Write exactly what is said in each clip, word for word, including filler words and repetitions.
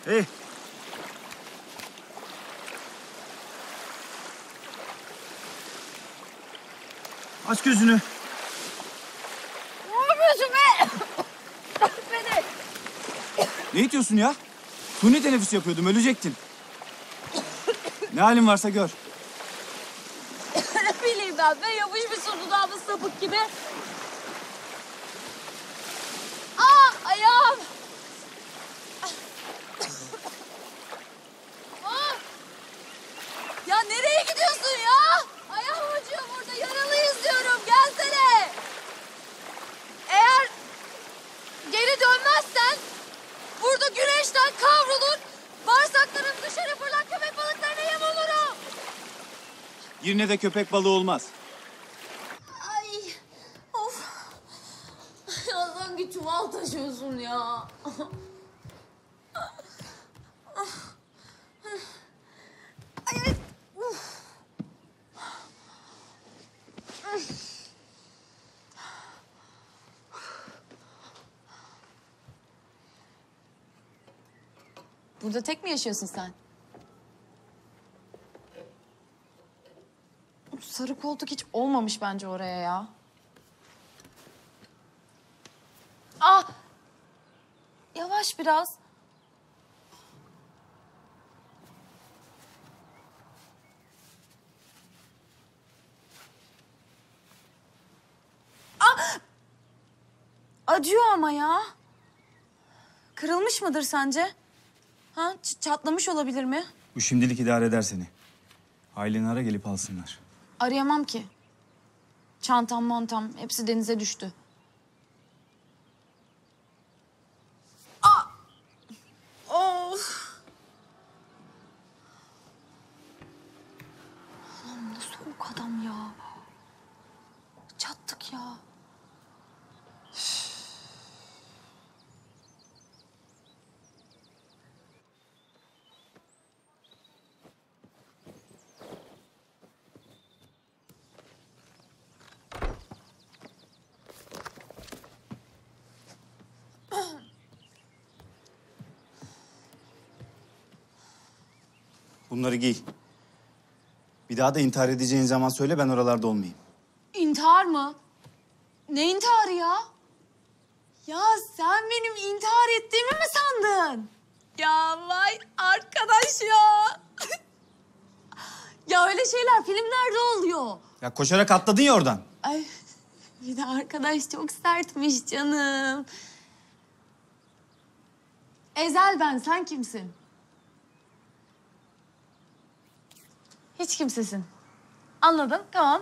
Hey. Aç gözünü. Ne yapıyorsun be? Beni. Ne itiyorsun ya? Suni teneffüs yapıyordum, ölecektin. Ne halin varsa gör. Ne bileyim ben be, yapışmışsın dudağımın sapık gibi. Aa, ayağım. Aa. Ya nereye gidiyorsun ya? Ayağım acıyor burada, yaralıyız diyorum, gelsene. Eğer geri dönmezsen burada güneşten kavrulur, bağırsaklarım dışarı fırlar, köpek balıklarına yem olurum. Yine de köpek balığı olmaz. Ay, of. Ya sanki çuval taşıyorsun ya. Ay, uf. Burada tek mi yaşıyorsun sen? Sarı koltuk hiç olmamış bence oraya ya. Ah! Yavaş biraz. Ah! Acıyor ama ya. Kırılmış mıdır sence? Ha? Ç- çatlamış olabilir mi? Bu şimdilik idare eder seni. Aileni ara, gelip alsınlar. Arayamam ki. Çantam, montam hepsi denize düştü. Aa! Of! Allah'ım ne soğuk adam ya. Çattık ya. Bunları giy. Bir daha da intihar edeceğin zaman söyle, ben oralarda olmayayım. İntihar mı? Ne intiharı ya? Ya sen benim intihar ettiğimi mi sandın? Ya vay arkadaş ya. Ya öyle şeyler filmlerde oluyor. Ya koşarak atladın ya oradan. Ay bir de arkadaş çok sertmiş canım. Ezel ben, sen kimsin? Hiç kimsesin. Anladım, tamam.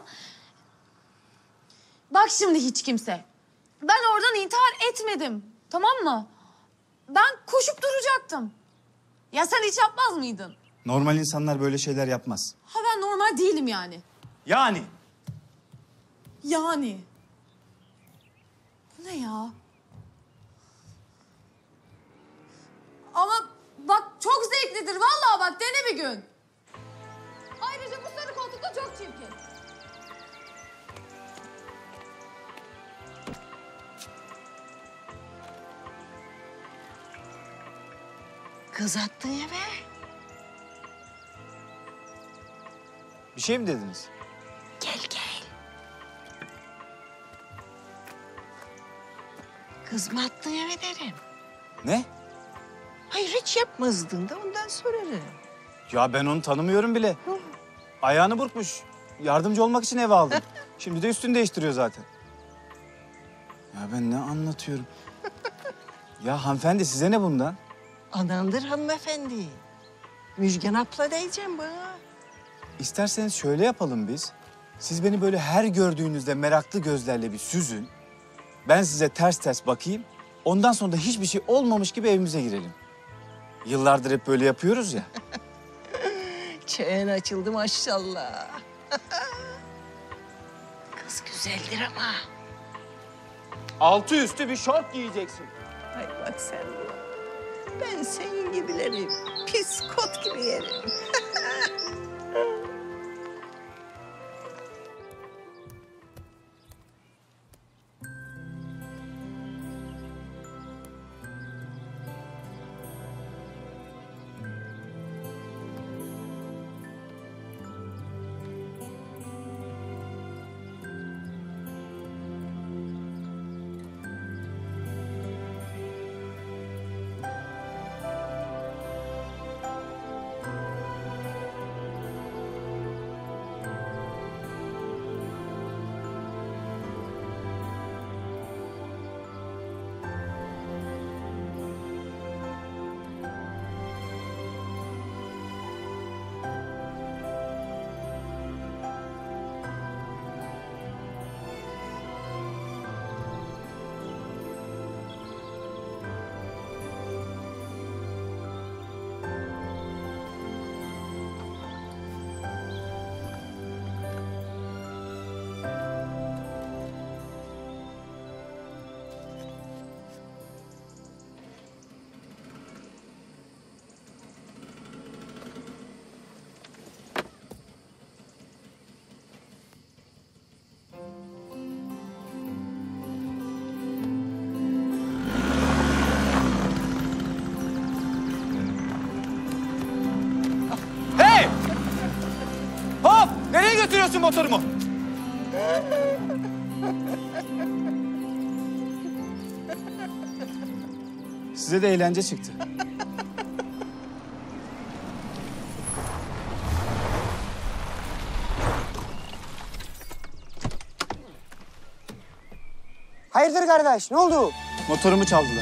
Bak şimdi hiç kimse. Ben oradan intihar etmedim, tamam mı? Ben koşup duracaktım. Ya sen hiç yapmaz mıydın? Normal insanlar böyle şeyler yapmaz. Ha ben normal değilim yani. Yani. Yani. Bu ne ya? Ama bak çok zevklidir vallahi, bak dene bir gün. Ayrıca bu sarı koltuk da çok çirkin. Kız attın eve. Bir şey mi dediniz? Gel gel. Kız mı attın eve derim. Ne? Hayır hiç yapmazdın da ondan sorarım. Ya ben onu tanımıyorum bile. Ayağını burkmuş. Yardımcı olmak için eve aldım. Şimdi de üstünü değiştiriyor zaten. Ya ben ne anlatıyorum? Ya hanımefendi, size ne bundan? Anandır hanımefendi. Müjgan abla diyeceğim bana. İsterseniz şöyle yapalım biz. Siz beni böyle her gördüğünüzde meraklı gözlerle bir süzün. Ben size ters ters bakayım. Ondan sonra da hiçbir şey olmamış gibi evimize girelim. Yıllardır hep böyle yapıyoruz ya. Çen açıldı maşallah. Kız güzeldir ama. Altı üstü bir şort giyeceksin. Ay bak sen bu. Ben senin gibileri pis kot gibi yerim. görüyorsun motorumu? Size de eğlence çıktı. Hayırdır kardeş, ne oldu? Motorumu çaldılar.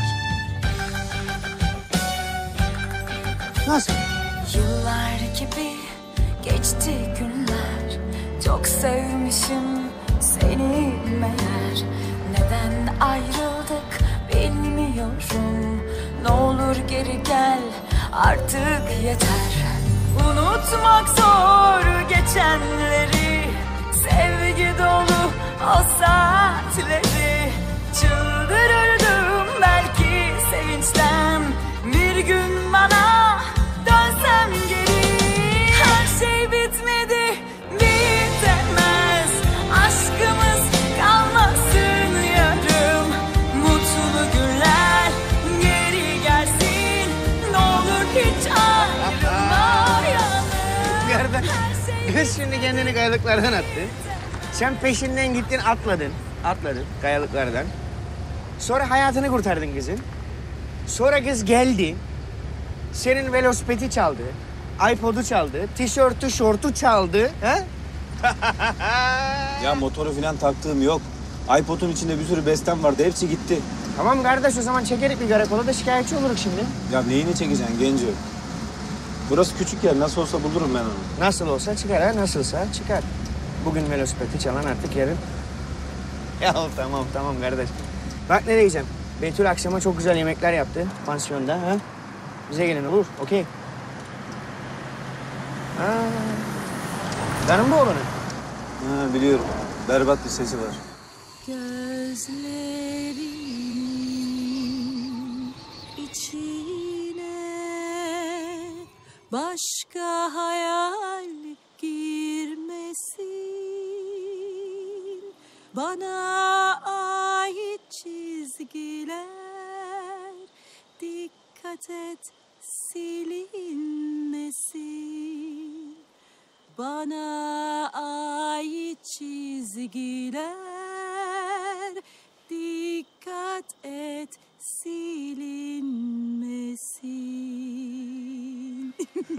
Nasıl? Yıllar gibi geçti günler. Çok sevmişim seni meğer. Neden ayrıldık bilmiyorum. Ne olur geri gel artık yeter. Unutmak zor geçenleri. Sevgi dolu o saatleri. Çıldırırdım belki sevinçten. Bir gün bana dönsem geri. Her şey bitmedi, bitemez. Aşkımız kalmasın yarım. Mutlu günler geri gelsin. Ne olur hiç ayrılmayalım. Kardeş, Her şey kız şimdi kendini kayalıklardan attı. Sen peşinden gittin, atladın. Atladın kayalıklardan. Sonra hayatını kurtardın kızın. Sonra kız geldi. Senin velosipedi çaldı. iPod'u çaldı. Tişörtü, şortu çaldı. Ha? Ya motoru falan taktığım yok. iPod'un içinde bir sürü bestem vardı. Hepsi gitti. Tamam kardeş, o zaman çekerek bir karakola da şikayetçi oluruz şimdi. Ya neyini çekeceksin genco? Burası küçük yer. Nasıl olsa bulurum ben onu. Nasıl olsa çıkar ha, nasılsa çıkar. Bugün velosipedi çalan artık yarın. Ya tamam tamam kardeş. Bak ne diyeceğim. Betül akşama çok güzel yemekler yaptı pansiyonda. Ha? Bize gelin olur, okey. Ha. Canım bu oğlanın. Ha, biliyorum. Berbat bir sesi var. Gözlerimin içine başka hayal girmesin. Bana ait çizgiler dikkat et silinmesin. Bana ait çizgiler dikkat et silinmesin.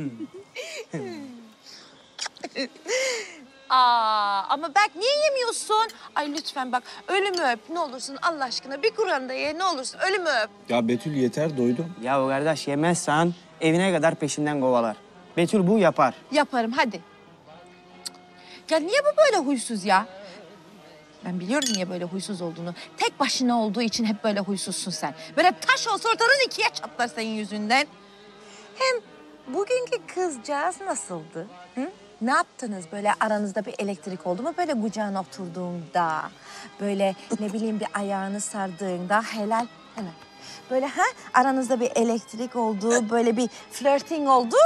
Aa, ama bak niye yemiyorsun? Ay lütfen bak ölümü öp ne olursun Allah aşkına. Bir Kur'an'da ye ne olursun ölümü öp. Ya Betül yeter doydum. Ya o kardeş yemezsen evine kadar peşinden kovalar. Betül bu yapar. Yaparım hadi. Ya niye bu böyle huysuz ya? Ben biliyorum niye böyle huysuz olduğunu. Tek başına olduğu için hep böyle huysuzsun sen. Böyle taş olsa ortadan ikiye çatlar senin yüzünden. Hem bugünkü kızcağız nasıldı? Hı? Ne yaptınız? Böyle aranızda bir elektrik oldu mu? Böyle kucağına oturduğunda, böyle ne bileyim bir ayağını sardığında helal helal. Böyle ha aranızda bir elektrik oldu, böyle bir flörting oldu.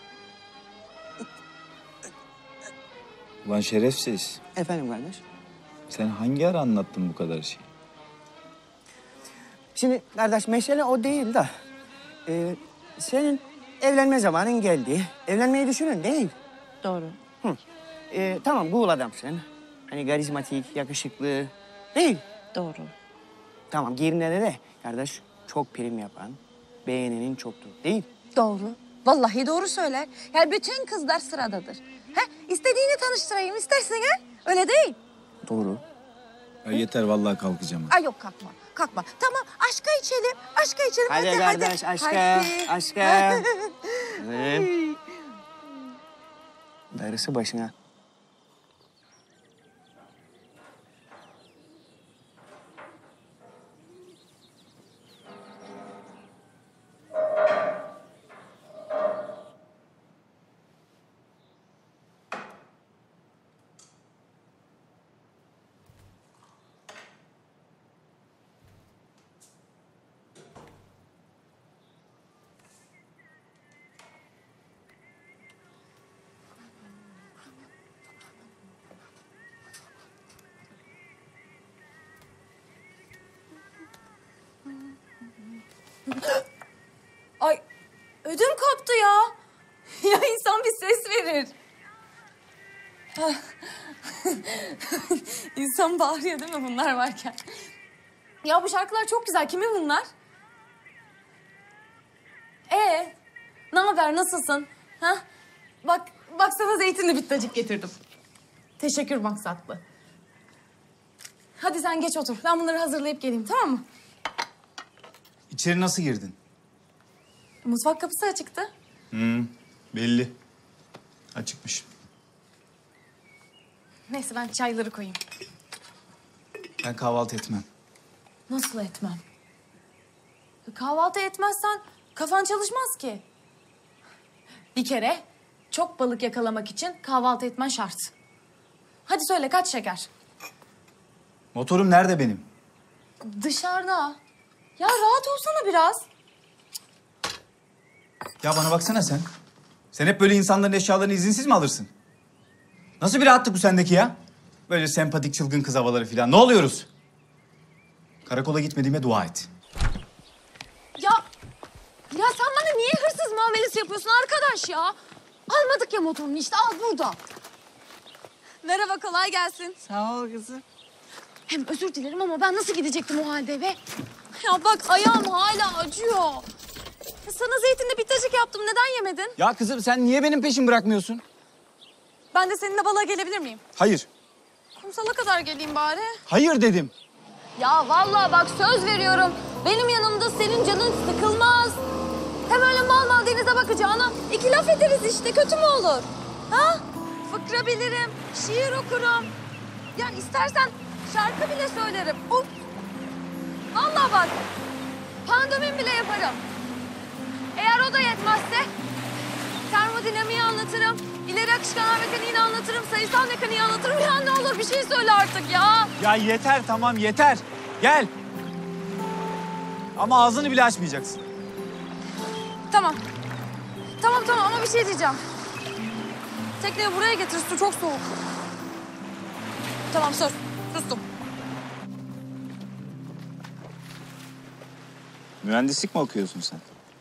Ulan şerefsiz. Efendim kardeş. Sen hangi ara anlattın bu kadar şey? Şimdi kardeş mesele o değil de. Ee, senin evlenme zamanın geldi. Evlenmeyi düşünün değil. Doğru. Hı. Ee, tamam cool adamsın. Hani karizmatik, yakışıklı. Değil. Doğru. Tamam Girne'de de kardeş çok prim yapan, beğenenin çoktur. Değil. Doğru. Vallahi doğru söyler. Yani bütün kızlar sıradadır. Ha? İstediğini tanıştırayım istersen ha? Öyle değil. Doğru. Ya yeter vallahi kalkacağım. Ay yok kalkma. Kalkma. Tamam aşka içelim. Aşka içelim. Hadi, Hadi kardeş hadi. aşka, Hadi. aşka. Evet. Darısı başına. Ay ödüm koptu ya. Ya insan bir ses verir. Ah, İnsan bağırıyor değil mi bunlar varken? Ya bu şarkılar çok güzel. Kimin bunlar? Ee, ne haber? Nasılsın? Ha? Bak, bak sana zeytinli bittacık getirdim. Teşekkür maksatlı. Hadi sen geç otur. Ben bunları hazırlayıp geleyim, tamam mı? İçeri nasıl girdin? Mutfak kapısı açıktı. Hmm, belli. Açıkmış. Neyse ben çayları koyayım. Ben kahvaltı etmem. Nasıl etmem? Kahvaltı etmezsen kafan çalışmaz ki. Bir kere çok balık yakalamak için kahvaltı etmen şart. Hadi söyle kaç şeker? Motorum nerede benim? Dışarıda. Ya rahat olsana biraz. Ya bana baksana sen. Sen hep böyle insanların eşyalarını izinsiz mi alırsın? Nasıl bir rahatlık bu sendeki ya? Böyle sempatik çılgın kız havaları falan. Ne oluyoruz? Karakola gitmediğime dua et. Ya, ya sen bana niye hırsız muamelesi yapıyorsun arkadaş ya? Almadık ya motorunu işte al burada. Merhaba kolay gelsin. Sağ ol kızım. Hem özür dilerim ama ben nasıl gidecektim o halde eve? Ya bak ayağım hala acıyor. Ya sana zeytinli bittacık yaptım neden yemedin? Ya kızım sen niye benim peşimi bırakmıyorsun? Ben de seninle balığa gelebilir miyim? Hayır. Kumsala kadar geleyim bari. Hayır dedim. Ya vallahi bak söz veriyorum. Benim yanımda senin canın sıkılmaz. Hem öyle mal mal denize bakacağına iki laf ederiz işte kötü mü olur? Ha? Fıkra bilirim, şiir okurum. Ya istersen şarkı bile söylerim. Of. Vallahi bak pandomim bile yaparım. Eğer o da yetmezse termodinamiği anlatırım. İleri akışkan mekaniğini anlatırım. Sayısal mekaniği anlatırım. Ya ne olur bir şey söyle artık ya. Ya yeter tamam yeter. Gel. Ama ağzını bile açmayacaksın. Tamam. Tamam tamam ama bir şey diyeceğim. Tekneyi buraya getir, su çok soğuk. Tamam söz, sustum. Mühendislik mi okuyorsun sen?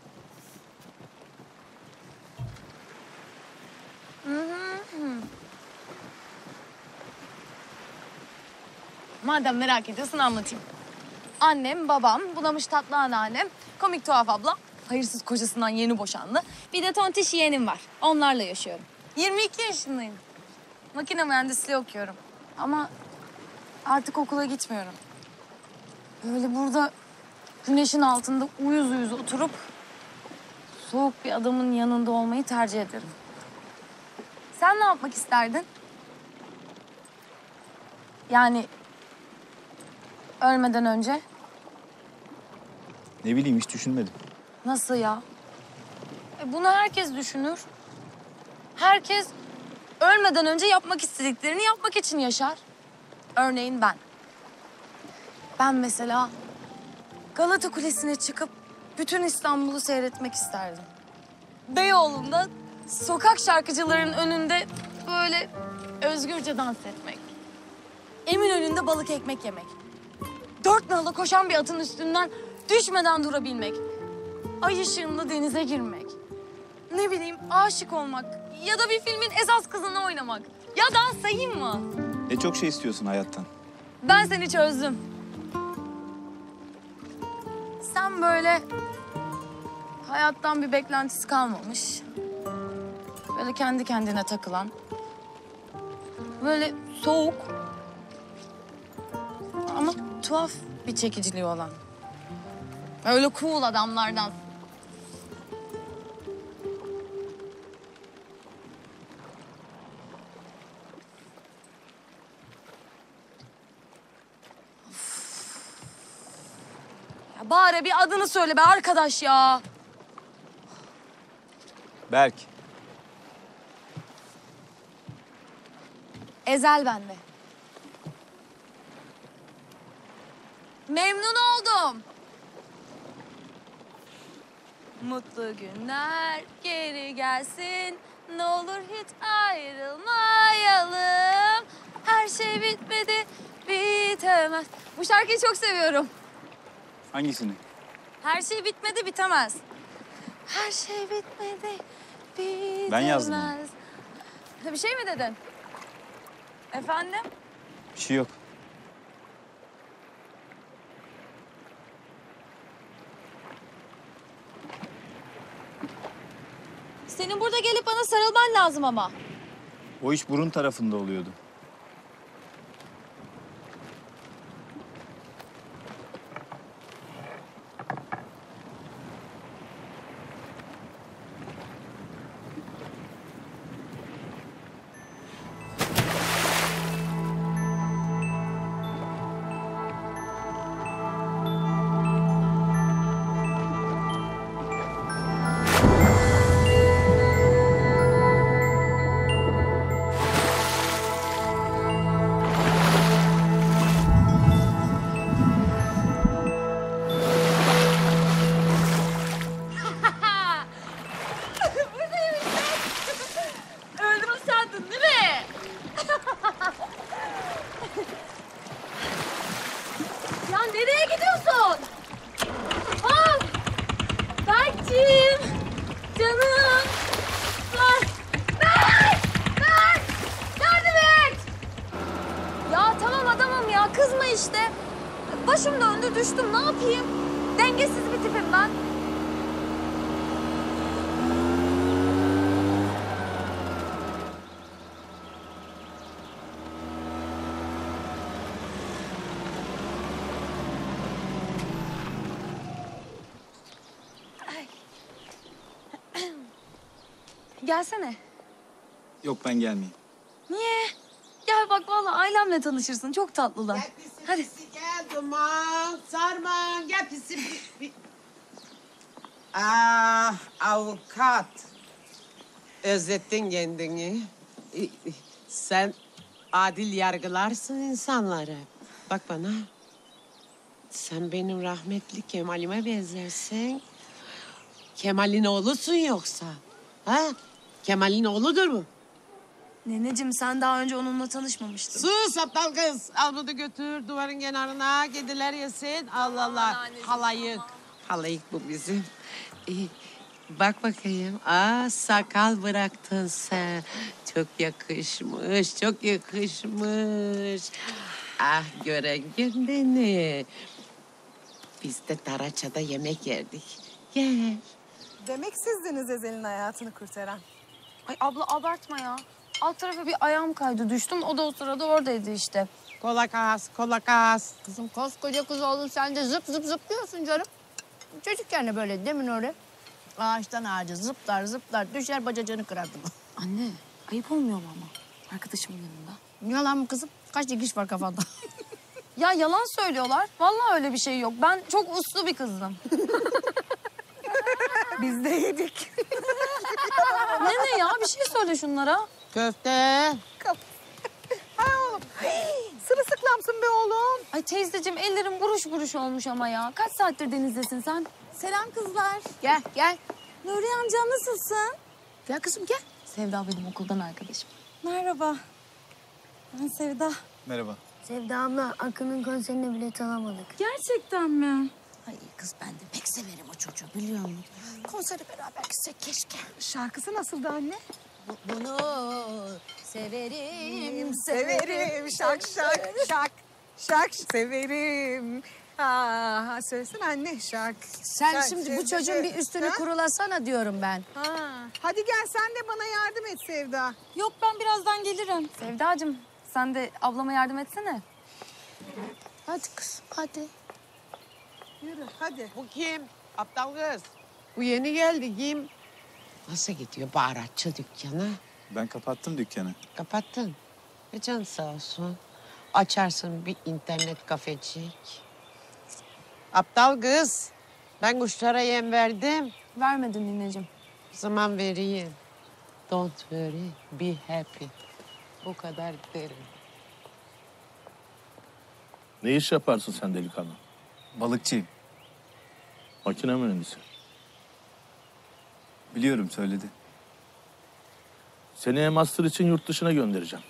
Madem merak ediyorsun anlatayım. Annem, babam, bunamış tatlı anneannem, komik tuhaf abla, hayırsız kocasından yeni boşandı. Bir de tontiş yeğenim var. Onlarla yaşıyorum. yirmi iki yaşındayım. Makine mühendisliği okuyorum. Ama artık okula gitmiyorum. Böyle burada güneşin altında uyuz uyuz oturup soğuk bir adamın yanında olmayı tercih ederim. Sen ne yapmak isterdin? Yani ölmeden önce. Ne bileyim hiç düşünmedim. Nasıl ya? E bunu herkes düşünür. Herkes ölmeden önce yapmak istediklerini yapmak için yaşar. Örneğin ben. Ben mesela Galata Kulesi'ne çıkıp bütün İstanbul'u seyretmek isterdim. Beyoğlu'nda sokak şarkıcıların önünde böyle özgürce dans etmek. Eminönü'nde balık ekmek yemek. Dört nala koşan bir atın üstünden düşmeden durabilmek. Ay ışığında denize girmek. Ne bileyim aşık olmak. Ya da bir filmin esas kızını oynamak. Ya dans sayayım mı? Ne çok şey istiyorsun hayattan. Ben seni çözdüm. Sen böyle hayattan bir beklentisi kalmamış. Böyle kendi kendine takılan. Böyle soğuk. Ama tuhaf bir çekiciliği olan. Öyle cool adamlardan. Ya bari bir adını söyle be arkadaş ya. Berk. Ezel bende. Memnun oldum. Mutlu günler geri gelsin. Ne olur hiç ayrılmayalım. Her şey bitmedi, bitemez. Bu şarkıyı çok seviyorum. Hangisini? Her şey bitmedi, bitemez. Her şey bitmedi, bitemez. Ben yazdım. Bir şey mi dedin? Efendim? Bir şey yok. Senin burada gelip bana sarılman lazım ama. O iş burun tarafında oluyordu. Öldüm sandın değil mi? Ya nereye gidiyorsun? Ah! Berk'ciğim! Canım! Berk! Berk! Berk! Yardım et! Ya tamam adamım ya, kızma işte. Başım döndü, düştüm. Ne yapayım? Dengesiz bir tipim ben. Gelsene. Yok ben gelmeyeyim. Niye? Gel bak vallahi ailemle tanışırsın. Çok tatlılar. Gel pisi Hadi. pisi gel duman, sarman, gel pisi pisi. Ah avukat. Özlettin kendini. E, e, Sen adil yargılarsın insanları. Bak bana. Sen benim rahmetli Kemal'ime benzersin. Kemal'in oğlusun yoksa. Ha? Kemal'in oğludur mu? Neneciğim sen daha önce onunla tanışmamıştın. Sus aptal kız. Al bunu götür duvarın kenarına. Kediler yesin. Allah Allah. anneciğim, Halayık. Halayık bu bizim. Ee, bak bakayım. Aa sakal bıraktın sen. Çok yakışmış. Çok yakışmış. Ah gören beni. Biz de Taraça'da yemek yerdik. Gel. Demek sizdiniz Ezel'in hayatını kurtaran. Ay abla abartma ya. Alt tarafa bir ayağım kaydı düştüm. O da o sırada oradaydı işte. Kola kas, kola kas. Kızım koskoca kız oldun sen de zıp zıp zıplıyorsun canım. Çocukken de böyle demin öyle. Ağaçtan ağaca zıplar zıplar düşer bacacığını kırardım. Anne ayıp olmuyor mu ama arkadaşımın yanında? Yalan mı kızım? Kaç dikiş var kafanda? Ya yalan söylüyorlar. Vallahi öyle bir şey yok. Ben çok uslu bir kızdım. Biz de yedik. Ne ne ya bir şey söyle şunlara. Köfte. Sırılsıklamsın be oğlum. Ay teyzeciğim ellerim buruş buruş olmuş ama ya. Kaç saattir denizdesin sen? Selam kızlar. Gel gel. Nuriye amca nasılsın? Gel kızım gel. Sevda benim okuldan arkadaşım. Merhaba. Ben Sevda. Merhaba. Sevda abla Akın'ın konserine bilet alamadık. Gerçekten mi? Ay kız ben de pek severim o çocuğu biliyor musun? Konsere beraber gitsek keşke. Şarkısı nasıldı anne? Bunu severim, Severim şak şak şak. Şak severim. Ha, söylesin anne şak. Sen şak, şimdi şey, bu çocuğun bir üstünü Ha? kurulasana diyorum ben. Ha. Hadi gel sen de bana yardım et Sevda. Yok ben birazdan gelirim. Sevdacığım sen de ablama yardım etsene. Hadi kız hadi. Yürü hadi. Bu kim? Aptal kız. Bu yeni geldi kim? Nasıl gidiyor baharatçı dükkanı? Ben kapattım dükkanı. Kapattın. E can sağ olsun. Açarsın bir internet kafecik. Aptal kız. Ben kuşlara yem verdim. Vermedin nineciğim. O zaman vereyim. Don't worry, be happy. Bu kadar derim. Ne iş yaparsın sen delikanlı? Balıkçıyım. Makine mühendisi. Biliyorum söyledi. Seni master için yurt dışına göndereceğim.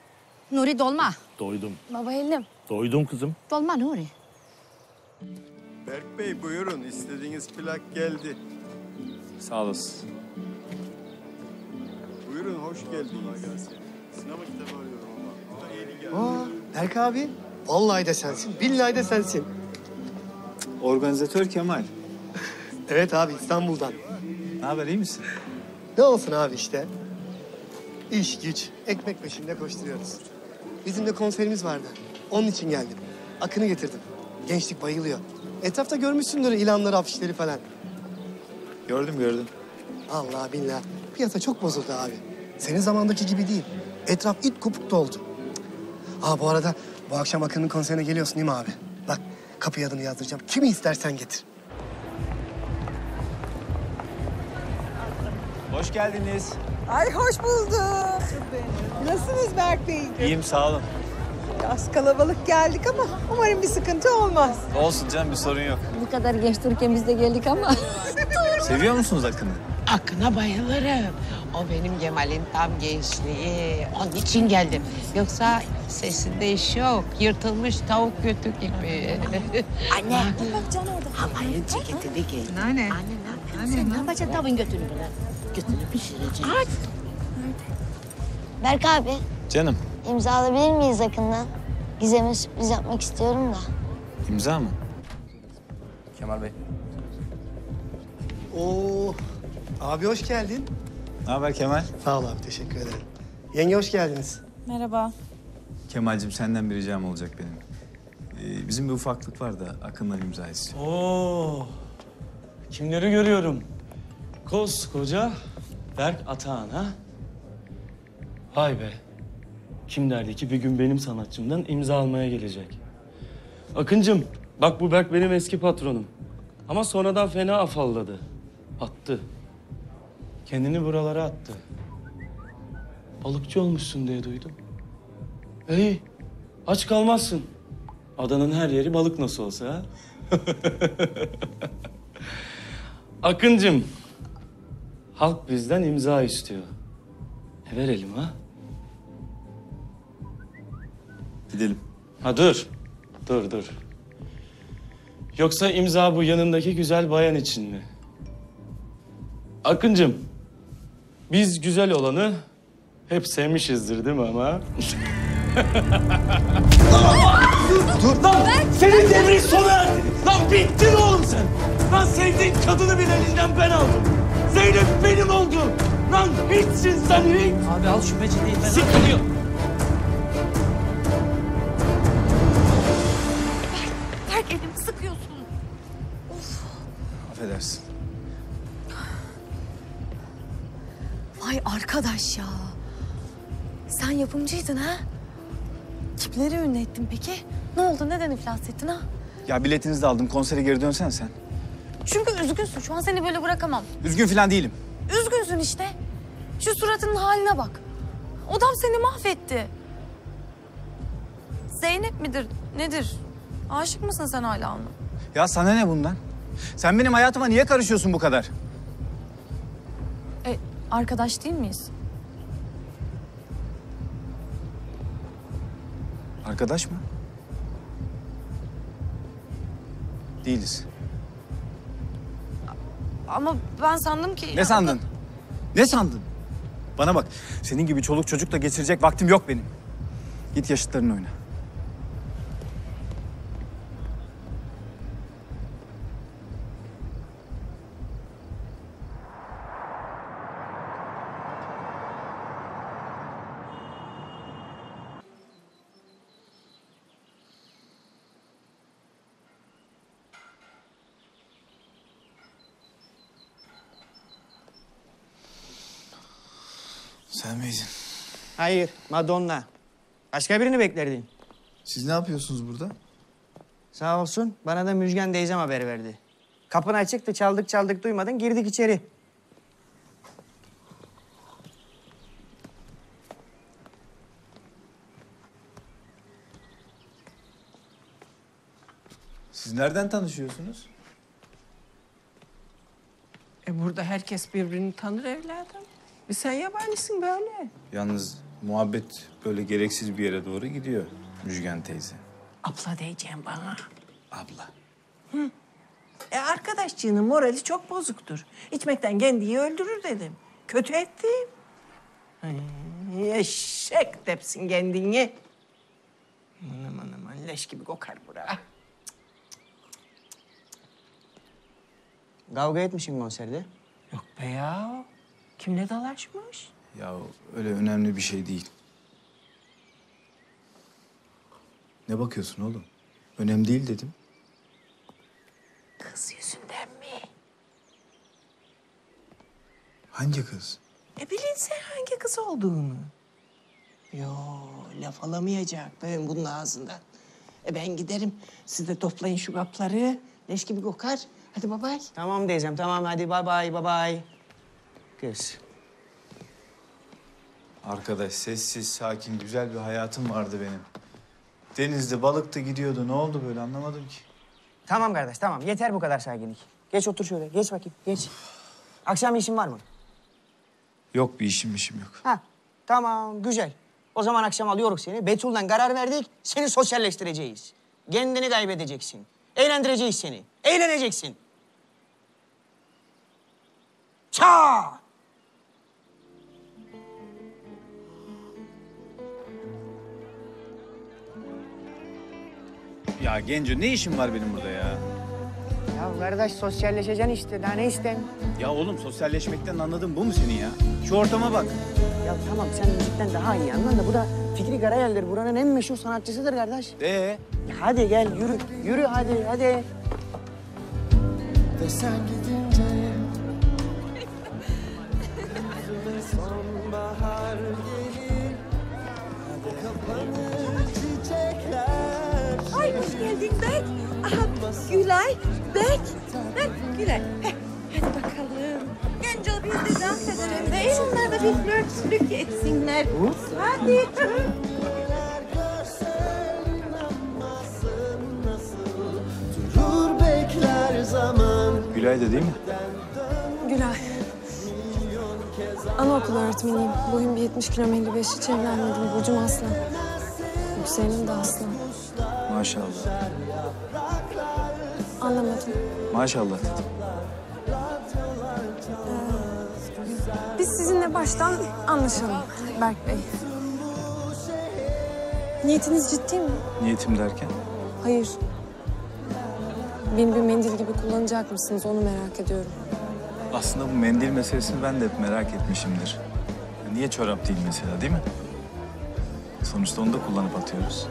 Nuri dolma. Doydum. Baba elim. Doydum kızım. Dolma Nuri. Berk Bey buyurun. İstediğiniz plak geldi. Sağ olasın. Buyurun hoş geldiniz. Sinema kitabı arıyorum ama. Bu da yeni geldi. Aa, Berk abi. Vallahi de sensin, billahi de sensin. Organizatör Kemal. Evet abi, İstanbul'dan. Ne haber, iyi misin? Ne olsun abi işte. İş, güç, ekmek peşinde koşturuyoruz. Bizim de konserimiz vardı. Onun için geldim. Akın'ı getirdim. Gençlik bayılıyor. Etrafta görmüşsündür ilanları, afişleri falan. Gördüm gördüm. Allah billah. Piyasa çok bozuldu abi. Senin zamandaki gibi değil. Etraf it kopuk doldu. Aa bu arada bu akşam Akın'ın konserine geliyorsun değil mi abi? Bak kapıya adını yazdıracağım. Kimi istersen getir. Hoş geldiniz. Ay hoş bulduk. Nasılsınız Berk Bey? İyiyim, sağ olun. Biraz kalabalık geldik ama umarım bir sıkıntı olmaz. Olsun canım, bir sorun yok. Bu kadar genç dururken biz de geldik ama. Seviyor musunuz Akın'ı? Akın'a bayılırım. O benim Kemal'in tam gençliği. Onun için geldim. Yoksa sesinde iş yok. Yırtılmış tavuk götü gibi. Anne. Bak Can orada. Havayın ceketini giy. Anne. Anne ne yapıyorsun? Sen ne yapacaksın tavuğun götünü böyle? Götünü pişireceksin. Berk abi, Canım. imza alabilir miyiz Akın'dan? Gizem'e sürpriz yapmak istiyorum da. İmza mı? Kemal Bey. Oo, abi hoş geldin. Ne haber Kemal? Sağ ol abi, teşekkür ederim. Yenge hoş geldiniz. Merhaba. Kemal'cim senden bir ricam olacak benim. Ee, bizim bir ufaklık var da Akın'la imza istiyor. Oo, kimleri görüyorum? Koskoca Berk Atahan ha? Vay be. Kim derdi ki bir gün benim sanatçımdan imza almaya gelecek? Akıncım, bak bu Berk benim eski patronum. Ama sonradan fena afalladı. Attı. Kendini buralara attı. Balıkçı olmuşsun diye duydum. İyi, aç kalmazsın. Adanın her yeri balık nasıl olsa ha? Akıncım, halk bizden imza istiyor. E verelim ha? Gidelim. Ha dur, dur dur. Yoksa imza bu yanındaki güzel bayan için mi? Akıncım, biz güzel olanı hep sevmişizdir değil mi ama? Dur lan! Senin devrin sona erdi! Lan bittin oğlum sen! Lan sevdiğin kadını bile elinden ben aldım! Zeynep benim oldu! Lan hiçsin sen hiç! Abi al şu peçeteyi ben Sıkılıyor! Berk elimi sıkıyorsun. Affedersin. Vay arkadaş ya. Sen yapımcıydın ha? Kimleri ünlü ettin peki? Ne oldu? Neden iflas ettin ha? Ya biletinizi de aldım. Konsere geri dönsen sen. Çünkü üzgünsün. Şu an seni böyle bırakamam. Üzgün falan değilim. Üzgünsün işte. Şu suratının haline bak. Odam seni mahvetti. Zeynep midir? Nedir? Aşık mısın sen hala ona? Ya sana ne bundan? Sen benim hayatıma niye karışıyorsun bu kadar? E, arkadaş değil miyiz? Arkadaş mı? Değiliz. Ama ben sandım ki... Ne sandın? Ne sandın? Bana bak, senin gibi çoluk çocukla geçirecek vaktim yok benim. Git yaşıtlarınla oyna. Sen miydin? Hayır, Madonna. Başka birini beklerdin. Siz ne yapıyorsunuz burada? Sağ olsun, bana da Müjgan teyzem haber verdi. Kapın açıktı, çaldık çaldık duymadın, girdik içeri. Siz nereden tanışıyorsunuz? E burada herkes birbirini tanır evladım. E sen yabancısın böyle. Yalnız muhabbet böyle gereksiz bir yere doğru gidiyor Müjgan teyze. Abla diyeceğim bana. Abla. Hı. E arkadaşçığının morali çok bozuktur. İçmekten kendiyi öldürür dedim. Kötü ettim. Ay, eşek tepsin kendini. Aman aman aman leş gibi kokar bura. Kavga etmişsin konserde. Yok be ya. Kimle dalaşmış? Ya öyle önemli bir şey değil. Ne bakıyorsun oğlum? Önemli değil dedim. Kız yüzünden mi? Hangi kız? E bilin sen hangi kız olduğunu. Yo laf alamayacak ben bunun ağzından. E ben giderim. Siz de toplayın şu kapları. Leş gibi kokar. Hadi bye bye. Tamam teyzem tamam hadi bye bye bye bye. Kız. Arkadaş sessiz, sakin, güzel bir hayatım vardı benim. Denizde balıkta gidiyordu. Ne oldu böyle anlamadım ki. Tamam kardeş tamam yeter bu kadar sakinlik. Geç otur şöyle geç bakayım geç. Akşam işin var mı? Yok bir işim işim yok. Ha tamam güzel. O zaman akşam alıyoruz seni. Betül'den karar verdik. Seni sosyalleştireceğiz. Kendini kaybedeceksin. Eğlendireceğiz seni. Eğleneceksin. Ça! Ya Genco ne işin var benim burada ya? Ya kardeş sosyalleşeceksin işte. Daha ne isten? Ya oğlum sosyalleşmekten anladın bu mu senin ya? Şu ortama bak. Ya tamam sen müzikten daha iyi anladın da bu da Fikri Karayel'dir. Buranın en meşhur sanatçısıdır kardeş. Ee? Ya hadi gel yürü. Yürü hadi hadi. Ve sen gidince sonbahar gelir. Kapanır çiçekler. Ay hoş geldin Bek. Aha Gülay, Bek. Bek, Gülay. Heh, hadi bakalım. Genco biz de dans edelim. Değil onlar da bir flörtlük etsinler. Hadi. Durur bekler zaman. Gülay da değil mi? Gülay. Anaokulu öğretmeniyim. Boyum bir yetmiş kilo elli beş hiç evlenmedim. Burcum aslan. Yükselenim de aslan. Maşallah. Anlamadım. Maşallah dedim. Biz sizinle baştan anlaşalım Berk Bey. Niyetiniz ciddi mi? Niyetim derken? Hayır. Beni bir mendil gibi kullanacak mısınız onu merak ediyorum. Aslında bu mendil meselesini ben de hep merak etmişimdir. Ya niye çorap değil mesela değil mi? Sonuçta onu da kullanıp atıyoruz.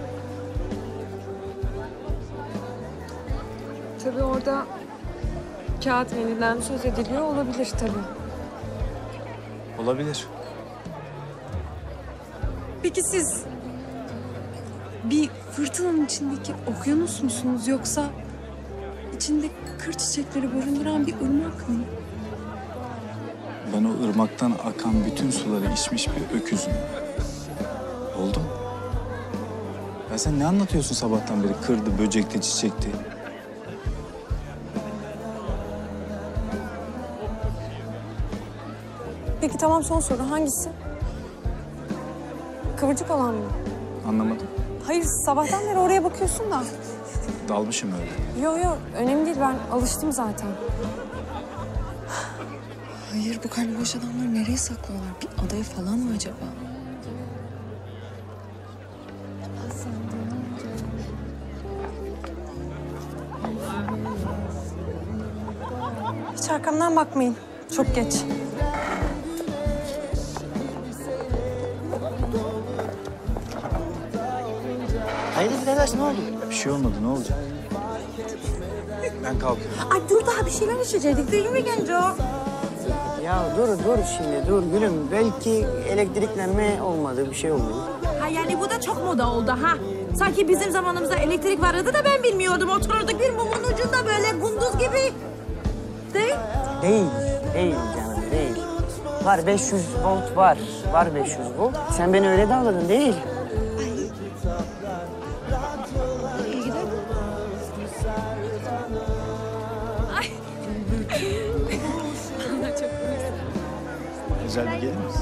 Tabii orada kağıt mendilden söz ediliyor olabilir tabii. Olabilir. Peki siz bir fırtınanın içindeki okyanus musunuz yoksa içinde kır çiçekleri barındıran bir ırmak mı? Ben o ırmaktan akan bütün suları içmiş bir öküzüm. Oldu mu? Ya sen ne anlatıyorsun sabahtan beri? Kırdı, böcekti, çiçekti. Peki tamam son soru hangisi? Kıvırcık olan mı? Anlamadım. Hayır sabahtan beri oraya bakıyorsun da. Dalmışım öyle. Yok yok önemli değil ben alıştım zaten. Hayır bu karnı boş adamları nereye saklıyorlar? Bir adaya falan mı acaba? Hiç arkamdan bakmayın. Çok geç. Hayırdır Vedaş ne oldu? Bir şey olmadı ne olacak? Ben kalkıyorum. Ay dur daha bir şeyler içecektik değil mi Genco? Ya dur dur şimdi dur gülüm. Belki elektriklenme olmadı bir şey oldu. Ha yani bu da çok moda oldu ha. Sanki bizim zamanımızda elektrik vardı da ben bilmiyordum. Otururduk bir mumun ucunda böyle gunduz gibi. Değil? Değil, değil canım değil. Var beş yüz volt var. Var beş yüz volt. Sen beni öyle de anladın değil. Güzel bir gelir misin?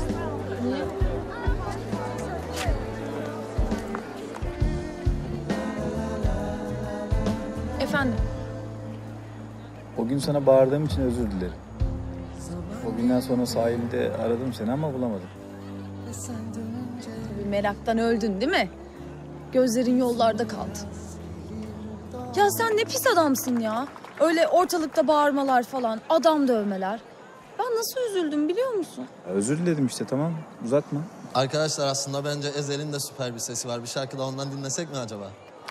Efendim? O gün sana bağırdığım için özür dilerim. O günden sonra sahilde aradım seni ama bulamadım. Tabii meraktan öldün değil mi? Gözlerin yollarda kaldı. Ya sen ne pis adamsın ya. Öyle ortalıkta bağırmalar falan, adam dövmeler. Ben nasıl üzüldüm biliyor musun? Ya özür diledim işte, tamam. Uzatma. Arkadaşlar aslında bence Ezel'in de süper bir sesi var. Bir şarkı da ondan dinlesek mi acaba?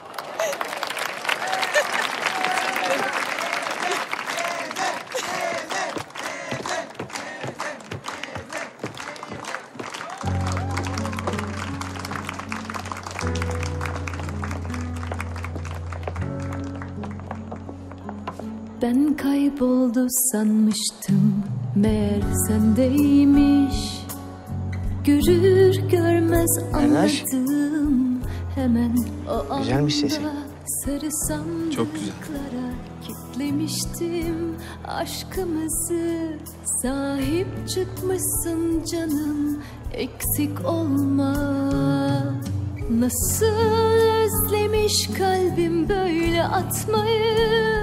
Ben kayboldu sanmıştım, meğer sendeymiş. Görür görmez anladım hemen o anda. Güzelmiş sesi. Sarı Çok güzel. sandıklara kilitlemiştim aşkımızı. Sahip çıkmışsın canım, eksik olma. Nasıl özlemiş kalbim böyle atmayı.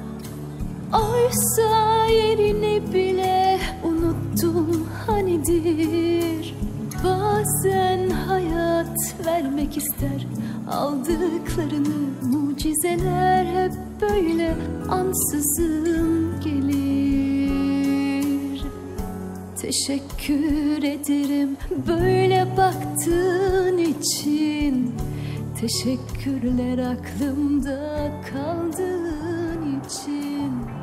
Oysa yerini bile unuttum hanidir. Bazen hayat vermek ister aldıklarını, mucizeler hep böyle ansızın gelir. Teşekkür ederim böyle baktığın için. Teşekkürler aklımda kaldığın için.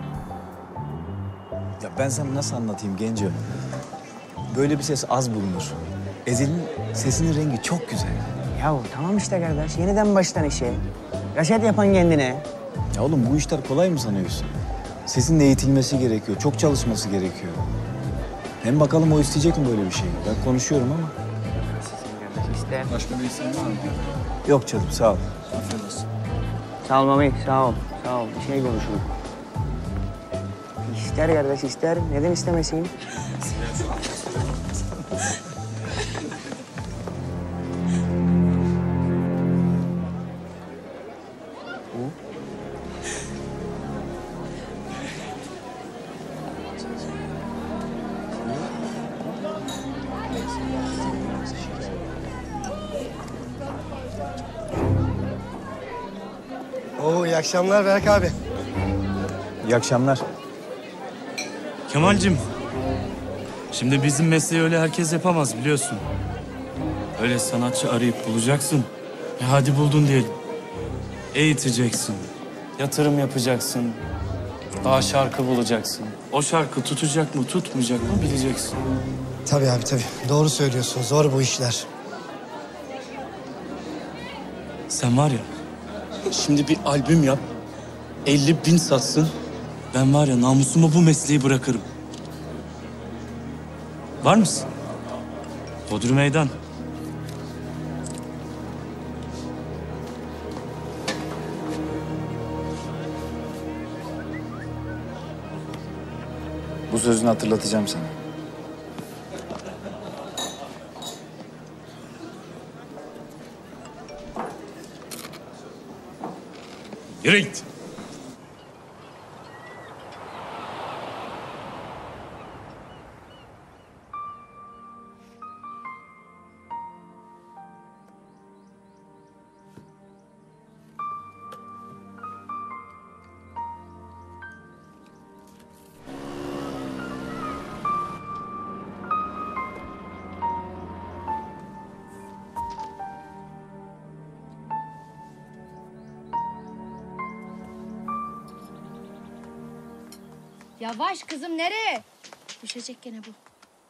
Ya ben sana nasıl anlatayım Genco? Böyle bir ses az bulunur. Ezel'in sesinin rengi çok güzel. Ya tamam işte kardeş. Yeniden baştan işe. Reset yapan kendine. Ya oğlum bu işler kolay mı sanıyorsun? Sesin eğitilmesi gerekiyor. Çok çalışması gerekiyor. Hem bakalım o isteyecek mi böyle bir şey? Ben konuşuyorum ama. İster. Başka bir isteğin var mı? Yok canım, sağ ol. Afiyet olsun. Sağ ol Mami, sağ ol. Sağ ol. Bir şey konuşalım. İster kardeş, ister. Neden istemesin? Oo, iyi akşamlar Berk abi. İyi akşamlar. Kemal'cim, şimdi bizim mesleği öyle herkes yapamaz biliyorsun. Öyle sanatçı arayıp bulacaksın. E hadi buldun diyelim. Eğiteceksin, yatırım yapacaksın. Daha şarkı bulacaksın. O şarkı tutacak mı, tutmayacak mı bileceksin. Tabii abi tabii. Doğru söylüyorsun. Zor bu işler. Sen var ya, şimdi bir albüm yap, elli bin satsın. Ben var ya namusuma bu mesleği bırakırım. Var mısın? Bodrum meydan. Bu sözünü hatırlatacağım sana. Yürü git. Yavaş kızım, nereye? Düşecek gene bu.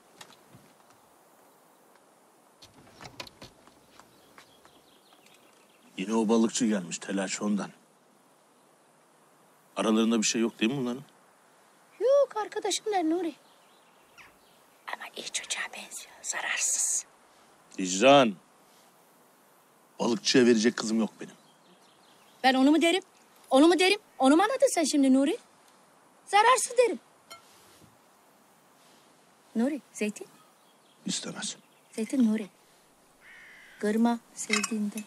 Yine o balıkçı gelmiş, telaş ondan. Aralarında bir şey yok değil mi bunların? Yok, arkadaşımlar Nuri. Ama iyi çocuğa benziyor, zararsız. Hicran. Balıkçıya verecek kızım yok benim. Ben onu mu derim? Onu mu derim? Onu mu anladın sen şimdi Nuri? Zararsız derim. Nuri, zeytin. İstemez. Zeytin Nuri. Kırma sevdiğinde.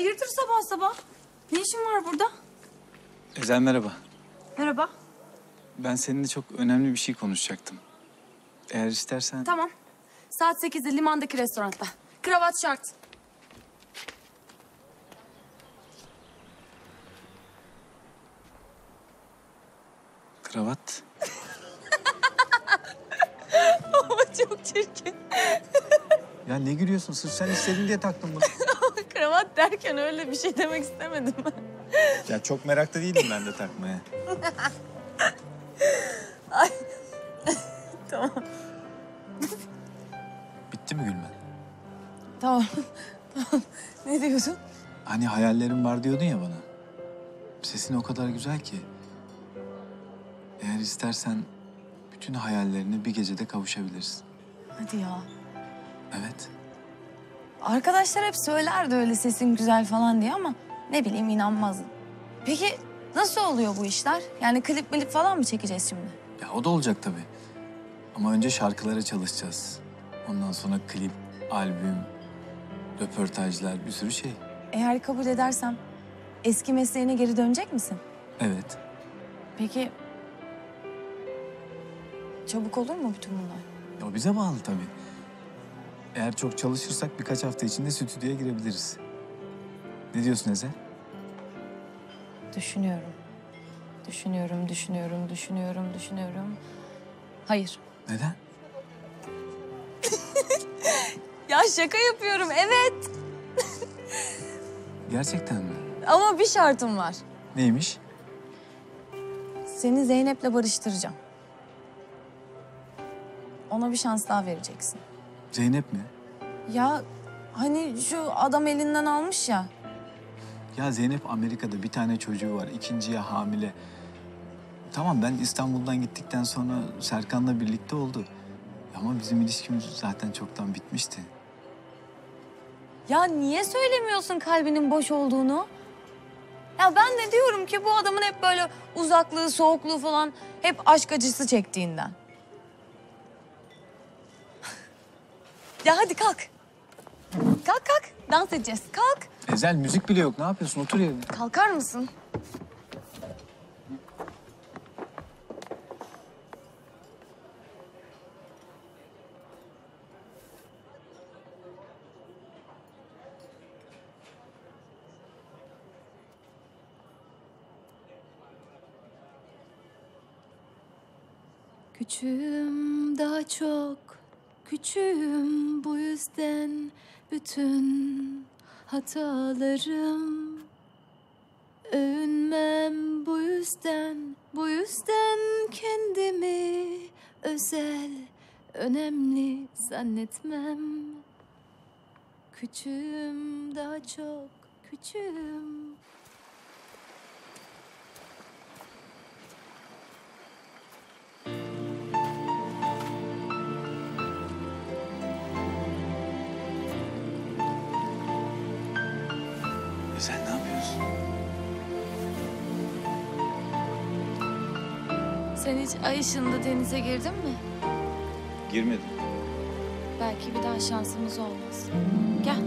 Hayırdır sabah sabah? Ne işin var burada? Ezel merhaba. Merhaba. Ben seninle çok önemli bir şey konuşacaktım. Eğer istersen... Tamam. Saat sekizde limandaki restoranda. Kravat şart. Kravat. Ama çok çirkin. Ya ne gülüyorsun? Sırf sen istedin diye taktım bunu. Kravat derken öyle bir şey demek istemedim ben. Ya çok meraklı değilim ben de takmaya. Ay. Tamam. Bitti mi gülmen? Tamam. Tamam. Ne diyorsun? Hani hayallerim var diyordun ya bana. Sesin o kadar güzel ki. Eğer istersen bütün hayallerine bir gecede kavuşabilirsin. Hadi ya. Evet. Arkadaşlar hep söylerdi öyle sesin güzel falan diye ama ne bileyim inanmazdım. Peki nasıl oluyor bu işler? Yani klip milip falan mı çekeceğiz şimdi? Ya o da olacak tabii. Ama önce şarkılara çalışacağız. Ondan sonra klip, albüm, röportajlar, bir sürü şey. Eğer kabul edersem eski mesleğine geri dönecek misin? Evet. Peki çabuk olur mu bütün bunlar? Ya o bize bağlı tabii. Eğer çok çalışırsak birkaç hafta içinde stüdyoya girebiliriz. Ne diyorsun Ezel? Düşünüyorum. Düşünüyorum, düşünüyorum, düşünüyorum, düşünüyorum. Hayır. Neden? Ya şaka yapıyorum, evet. Gerçekten mi? Ama bir şartım var. Neymiş? Seni Zeynep'le barıştıracağım. Ona bir şans daha vereceksin. Zeynep mi? Ya hani şu adam elinden almış ya. Ya Zeynep Amerika'da bir tane çocuğu var. İkinciye hamile. Tamam ben İstanbul'dan gittikten sonra Serkan'la birlikte oldu. Ama bizim ilişkimiz zaten çoktan bitmişti. Ya niye söylemiyorsun kalbinin boş olduğunu? Ya ben de diyorum ki bu adamın hep böyle uzaklığı, soğukluğu falan hep aşk acısı çektiğinden. Ya hadi kalk. Kalk kalk. Dans edeceğiz. Kalk. Ezel müzik bile yok. Ne yapıyorsun? Otur yerine. Kalkar mısın? Küçüğüm daha çok, küçüğüm bu yüzden bütün hatalarım. Övünmem bu yüzden, bu yüzden kendimi özel, önemli zannetmem. Küçüğüm daha çok, küçüğüm. Sen ne yapıyorsun? Sen hiç ay ışığında denize girdin mi? Girmedim. Belki bir daha şansımız olmaz. Gel.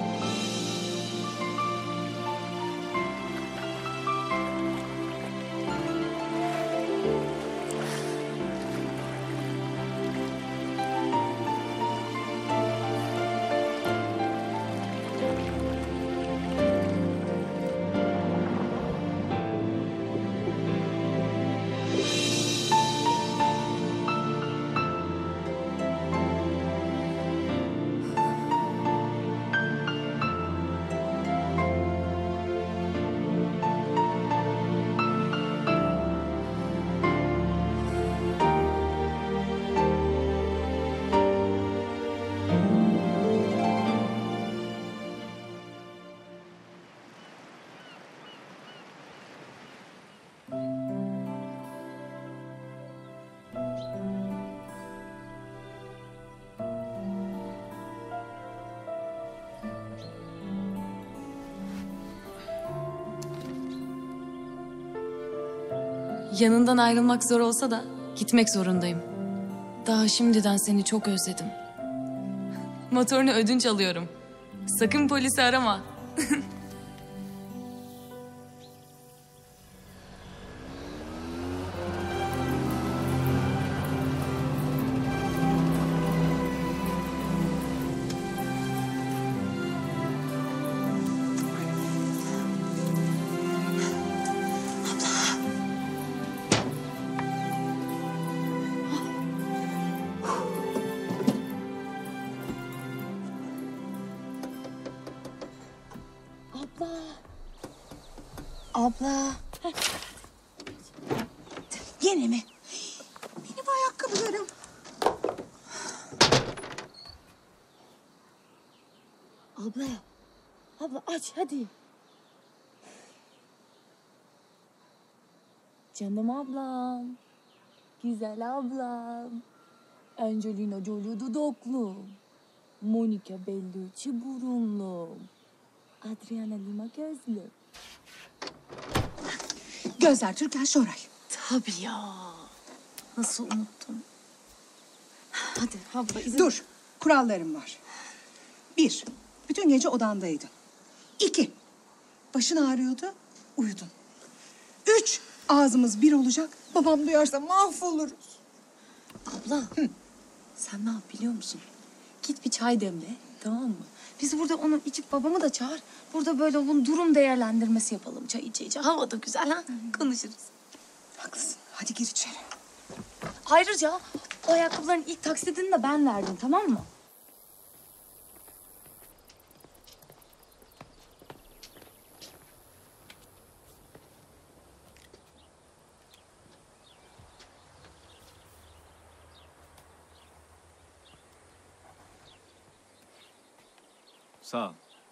Yanından ayrılmak zor olsa da gitmek zorundayım. Daha şimdiden seni çok özledim. Motorunu ödünç alıyorum. Sakın polisi arama. abla. Yine mi? Benim ayakkabılarım. Abla. Abla aç hadi. Canım ablam. Güzel ablam. Angelina Jolie dudaklı. Monica Bellucci burunlu. Adriana Lima gözlü. Gözler Türkan Şoray. Tabii ya. Nasıl unuttum? Hadi abla izin... Dur, kurallarım var. Bir, bütün gece odandaydın. İki, başın ağrıyordu, uyudun. Üç, ağzımız bir olacak, babam duyarsa mahvoluruz. Abla, Hı. sen ne yap biliyor musun? Git bir çay demle, tamam mı? Biz burada onu içip babamı da çağır. Burada böyle onun durum değerlendirmesi yapalım. Çay içe içe. Hava da güzel ha. Hı. Konuşuruz. Haklısın. Hadi gir içeri. Ayrıca o ayakkabıların ilk taksidini de ben verdim, tamam mı? Sağ ol.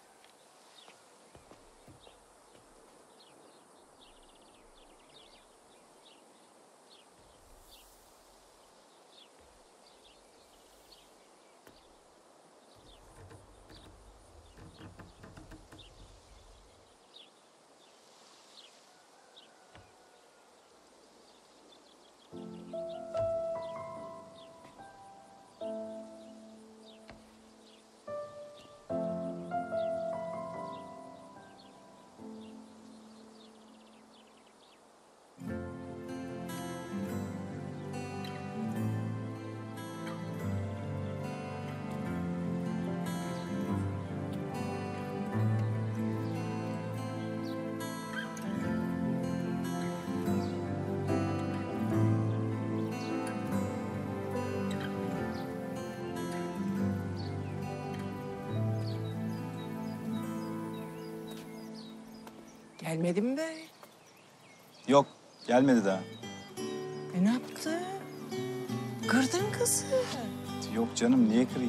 Gelmedi mi be? Yok, gelmedi daha. E ne yaptı? Kırdın kızı. Yok canım, niye kırayım?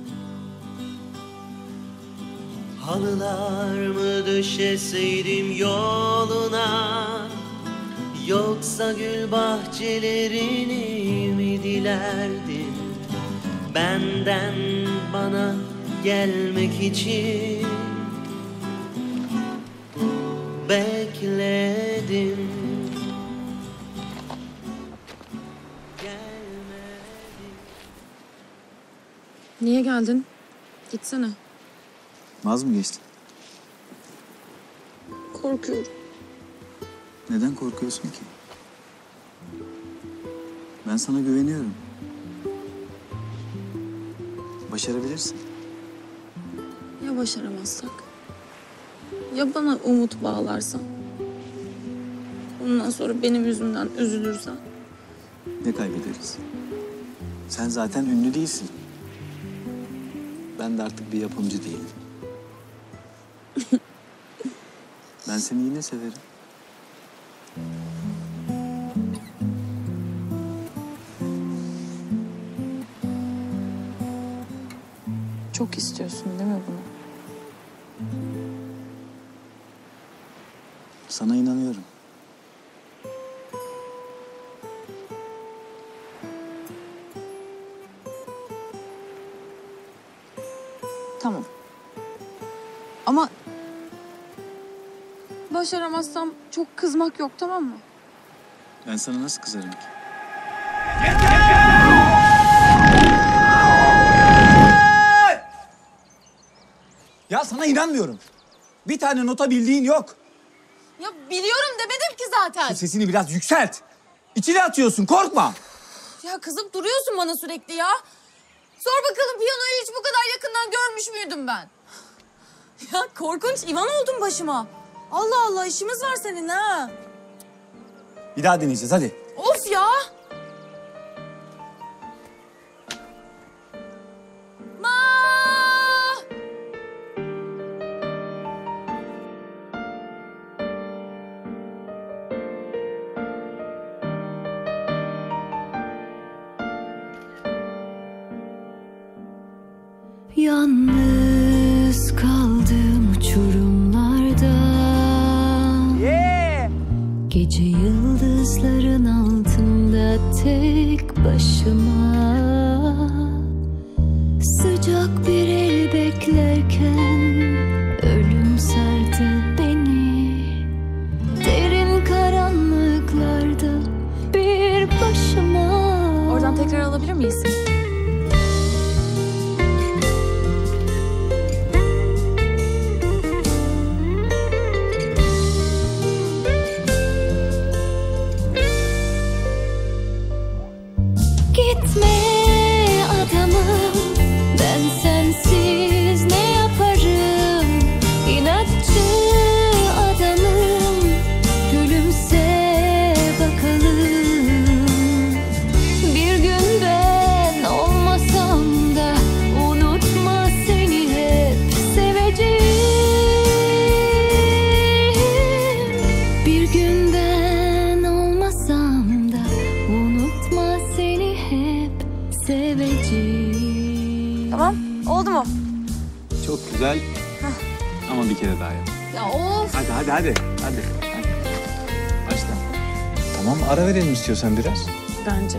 Halılar mı döşeseydim yoluna, yoksa gül bahçelerini mi dilerdin? Benden bana gelmek için bekledim. Niye geldin? Gitsene. Vaz mı geçtin? Korkuyorum. Neden korkuyorsun ki? Ben sana güveniyorum. Başarabilirsin. Ya başaramazsak? Ya bana umut bağlarsan? Ondan sonra benim yüzümden üzülürsen? Ne kaybederiz? Sen zaten ünlü değilsin. Ben de artık bir yapımcı değilim. Ben seni yine severim. Çok istiyorsun değil mi bunu? Sana inanıyorum. Tamam. Ama başaramazsam çok kızmak yok, tamam mı? Ben sana nasıl kızarım ki? Ya sana inanmıyorum. Bir tane nota bildiğin yok. Ya biliyorum demedim ki zaten. Şu sesini biraz yükselt. İçine atıyorsun, korkma. Ya kızıp duruyorsun bana sürekli ya. Sor bakalım piyanoyu hiç bu kadar yakından görmüş müydüm ben? Ya korkunç Ivan oldun başıma. Allah Allah işimiz var seninle ha. Bir daha deneyeceğiz, hadi. Of ya. Ma. Yalnız kaldım uçurumlarda. Yeah. Gece yıldızların altında tek başıma. Sıcak bir el beklerken ölüm sardı beni. Derin karanlıklarda bir başıma. Oradan tekrar alabilir miyiz? Gitme adamım, ben sensiz ne yaparım? İnatçı adamım, gülümse bakalım. Bir gün ben olmasam da unutma seni hep seveceğim. Bir gün ben olmasam da unutma seni hep seveceğim. Tamam, oldu mu? Çok güzel. Ama bir kere daha yap. Ya of. Hadi hadi hadi. Hadi. hadi. Başla. Tamam, ara verelim istiyorsan biraz. Bence.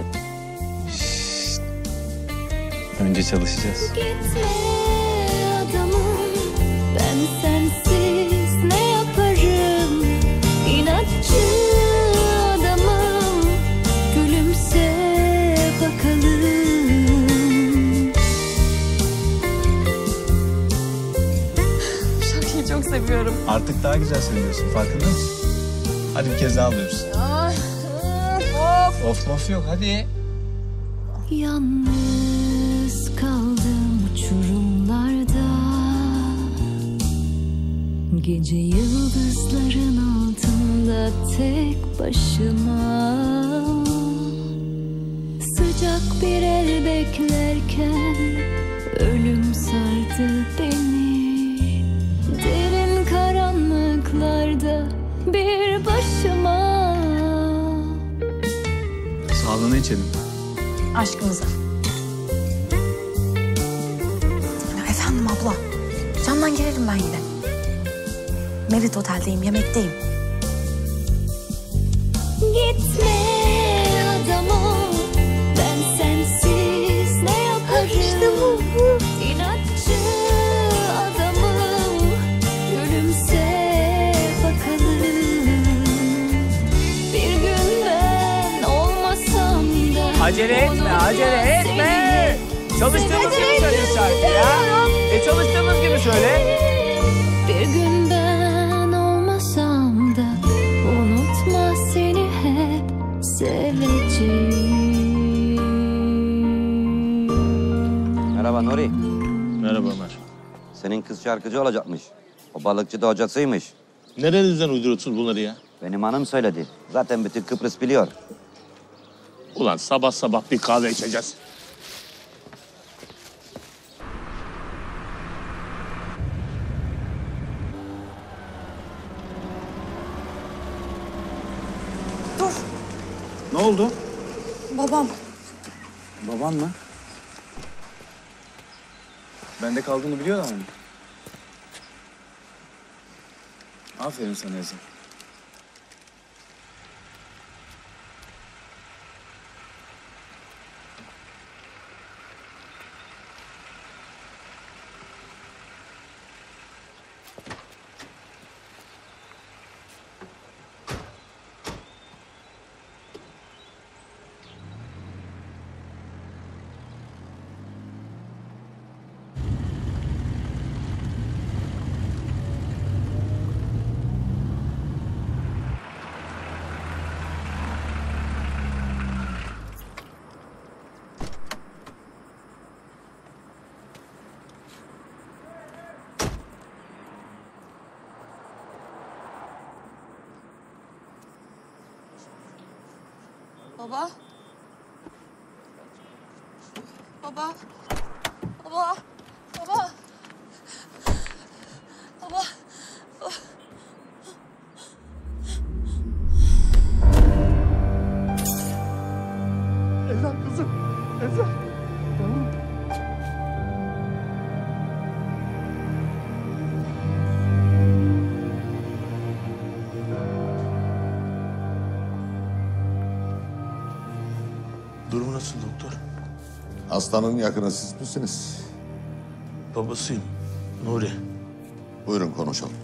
Önce çalışacağız. Gitme adamım, ben sensiz ne yaparım? İnatçı adamım, gülümse bakalım. Bu şarkıyı çok seviyorum. Artık daha güzel söylüyorsun, farkında mısın? Hadi bir kez daha alıyoruz. Ay, of. Of of yok, hadi. Yalnız kaldım uçurumlarda. Gece yıldızların altında tek başıma. Sıcak bir el beklerken ölüm sardı beni. Derin karanlıklarda bir başıma. Sağlığına içelim. Aşkımıza. Ya efendim abla. Camdan girerim ben yine. Merit Otel'deyim, yemekteyim. Gitme adamım, ben sensiz ne yaparım? İşte bu, bu. İnatçı adamım, gülümse bakalım. Bir gün ben olmasam da Acele etme, acele etme. Çalıştığımız gibi söyle şarkı ya. E çalıştığımız gibi söyle. Bir gün ben olmasam da unutma seni hep seveceğim. Merhaba Nuri. Merhaba Ömer. Senin kız şarkıcı olacakmış. O balıkçı da hocasıymış. Nerenizden uyduruyorsunuz bunları ya? Benim hanım söyledi. Zaten bütün Kıbrıs biliyor. Ulan sabah sabah bir kahve içeceğiz. Dur. Ne oldu? Babam. Baban mı? Bende kaldığını biliyorlar mı? Aferin sana Ezgi. Baba. Baba. Baba. Baba. Baba. Ezan kızım, Ezan. Nasıl doktor? Hastanın yakını siz misiniz? Babasıyım. Nuri. Buyurun konuşalım.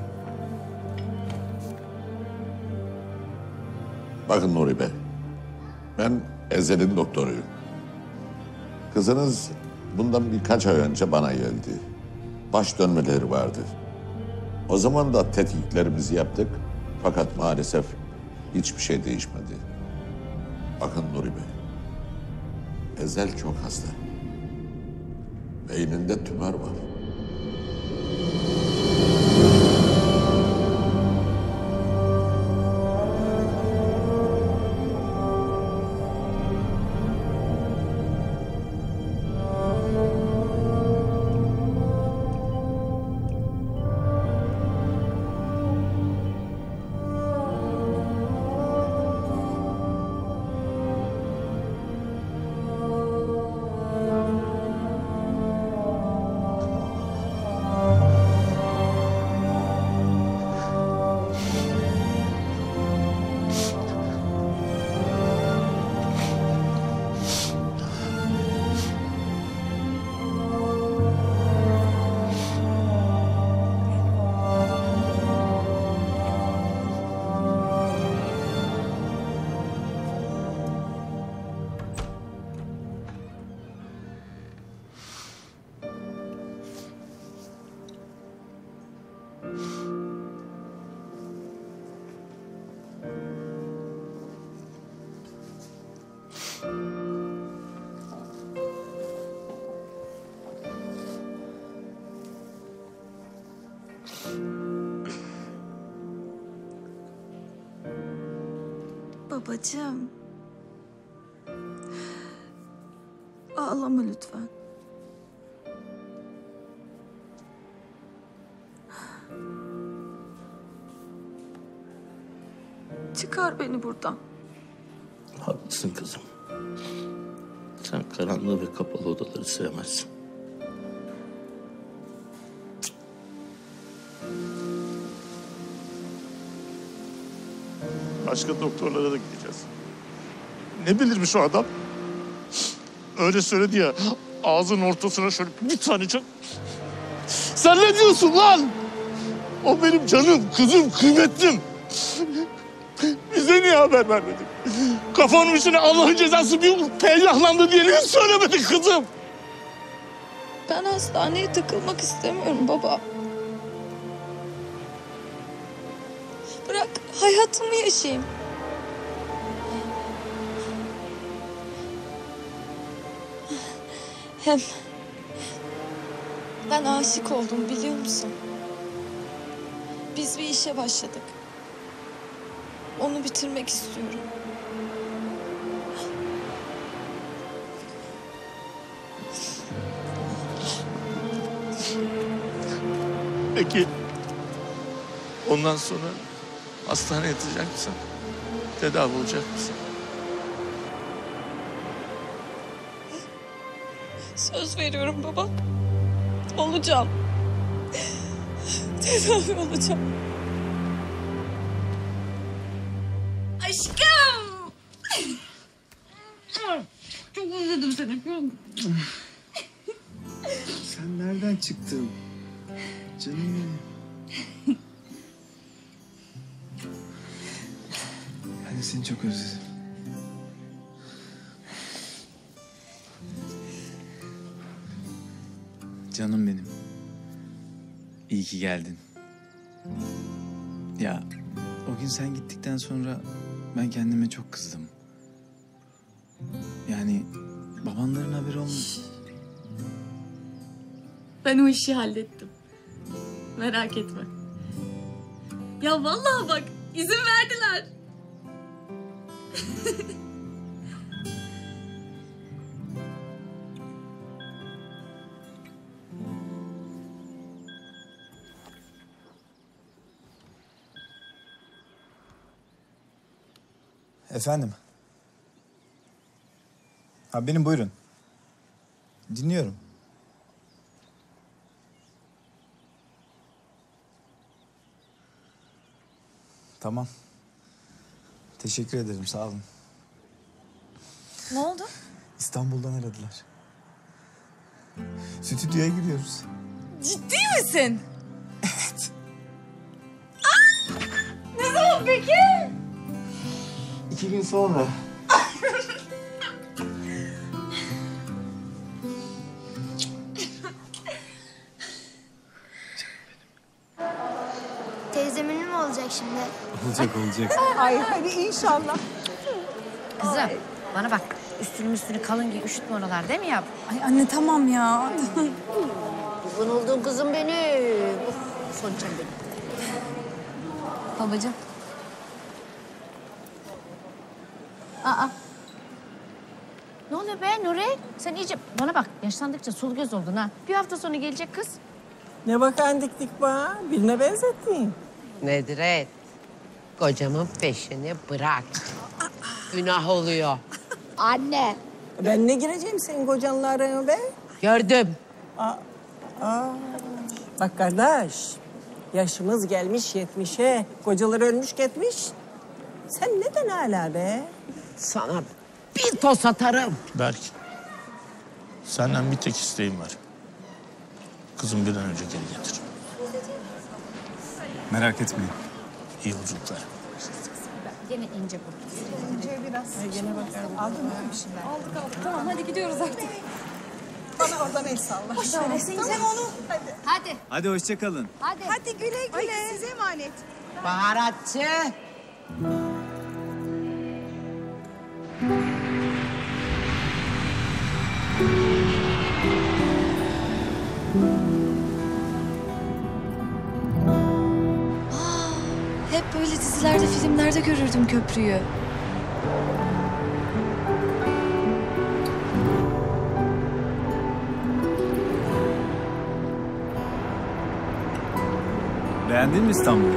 Bakın Nuri Bey, ben Ezel'in doktoruyum. Kızınız bundan birkaç ay önce bana geldi. Baş dönmeleri vardı. O zaman da tetkiklerimizi yaptık. Fakat maalesef hiçbir şey değişmedi. Bakın Nuri Bey, Ezel çok hasta. Beyninde tümör var. Babacığım. Ağlama lütfen. Çıkar beni buradan. Haklısın kızım. Sen karanlığı ve kapalı odaları sevmezsin. Başka doktorlara da gideceğiz. Ne bilirmiş o adam? Öyle söyledi ya, ağzının ortasına şöyle bir tane çak... Sen ne diyorsun lan? O benim canım, kızım, kıymetlim. Bize niye haber vermedin? Kafanın içine Allah'ın cezası bir peylahlandı diye niye söylemedin kızım? Ben hastaneye takılmak istemiyorum baba. Bırak hayatımı yaşayayım. Hem ben aşık oldum biliyor musun? Biz bir işe başladık. Onu bitirmek istiyorum. Peki, ondan sonra hastaneye yatacak mısın? Tedavi olacak mısın? Söz veriyorum baba. Olacağım. Tedavi olacağım. Aşkım! Çok özledim seni. Sen nereden çıktın? Canım benim. Ben de seni çok özledim. Canım benim. İyi ki geldin. Ya o gün sen gittikten sonra ben kendime çok kızdım. Yani babanların haberi olmadı. Ben o işi hallettim. Merak etme. Ya vallahi bak izin verdiler. Efendim? Ha benim buyurun. Dinliyorum. Tamam. Teşekkür ederim, sağ olun. Ne oldu? İstanbul'dan aradılar. Stüdyoya giriyoruz. Ciddi misin? Evet. Aa! Ne zaman peki? İki gün sonra. Teyzemin mi olacak şimdi? Olacak olacak. Ay hadi inşallah. Kızım bana bak. Üstünü üstünü kalın giy. Üşütme oralar değil mi ya? Ay anne tamam ya. Kurban olduğum kızım benim. Son benim. Babacığım. Aa. Ne oluyor be Nuri? Sen iyice bana bak. Yaşlandıkça sulu göz oldun ha. Bir hafta sonra gelecek kız. Ne bakan dik dik bana? Birine benzettin. Nedret, kocamın peşini bırak. Günah oluyor. Anne. Ben ne gireceğim senin kocanla araya be? Gördüm. Aa, aa. Bak kardeş, yaşımız gelmiş yetmişe, kocalar ölmüş gitmiş. Sen neden hala be? Sana bir toz atarım. Berk, senden bir tek isteğim var. Kızım bir an önce geri getir. Merak etmeyin. İyi yolculuklar. Yine ince bu. İnce biraz. Gene bakalım. Aldın mı bir şeyler? Aldık aldık. Tamam hadi gidiyoruz artık. Bana oradan el salla. Boş ver. Sen onu. Hadi. Hadi. Hadi hoşça kalın. Hadi. Hadi güle güle. Ay, size emanet. Baharatçı. Hep böyle dizilerde, filmlerde görürdüm köprüyü. Beğendin mi İstanbul'u?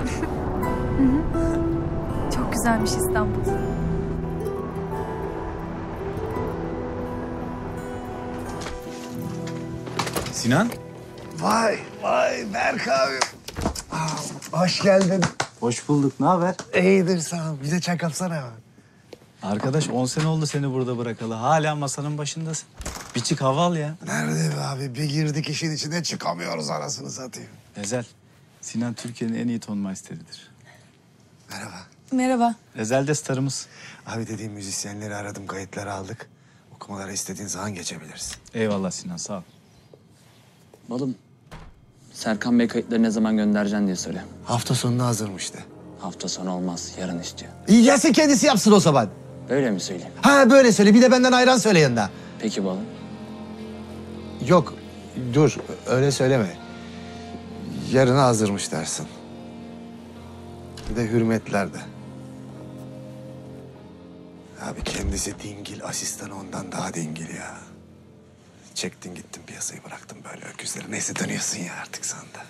Çok güzelmiş İstanbul. Sinan? Vay vay Berk abi. Aa, hoş geldin. Hoş bulduk. Ne haber? İyidir sağ ol. Bize çay kapsana. Arkadaş on sene oldu seni burada bırakalı. Hala masanın başındasın. Bir çık hava al ya. Nerede be abi? Bir girdik işin içine çıkamıyoruz arasını satayım. Ezel. Sinan Türkiye'nin en iyi ton maisteridir. Merhaba. Merhaba. Ezel de starımız. Abi dediğim müzisyenleri aradım, kayıtları aldık. Okumalara istediğin zaman geçebilirsin. Eyvallah Sinan sağ ol. Oğlum, Serkan Bey kayıtları ne zaman göndereceksin diye soruyor. Hafta sonuna hazırmıştı. Hafta sonu olmaz, yarın istiyor. İyi gelsin kendisi yapsın o zaman. Öyle mi söyleyeyim? Ha böyle söyle. Bir de benden ayran söyle yanında. Peki balım. Yok dur öyle söyleme. Yarına hazırmış dersin. Bir de hürmetler de. Abi kendisi dingil, asistanı ondan daha dingil ya. Çektin gittin piyasayı bıraktın böyle öküzleri. Neyse dönüyorsun ya artık sen de.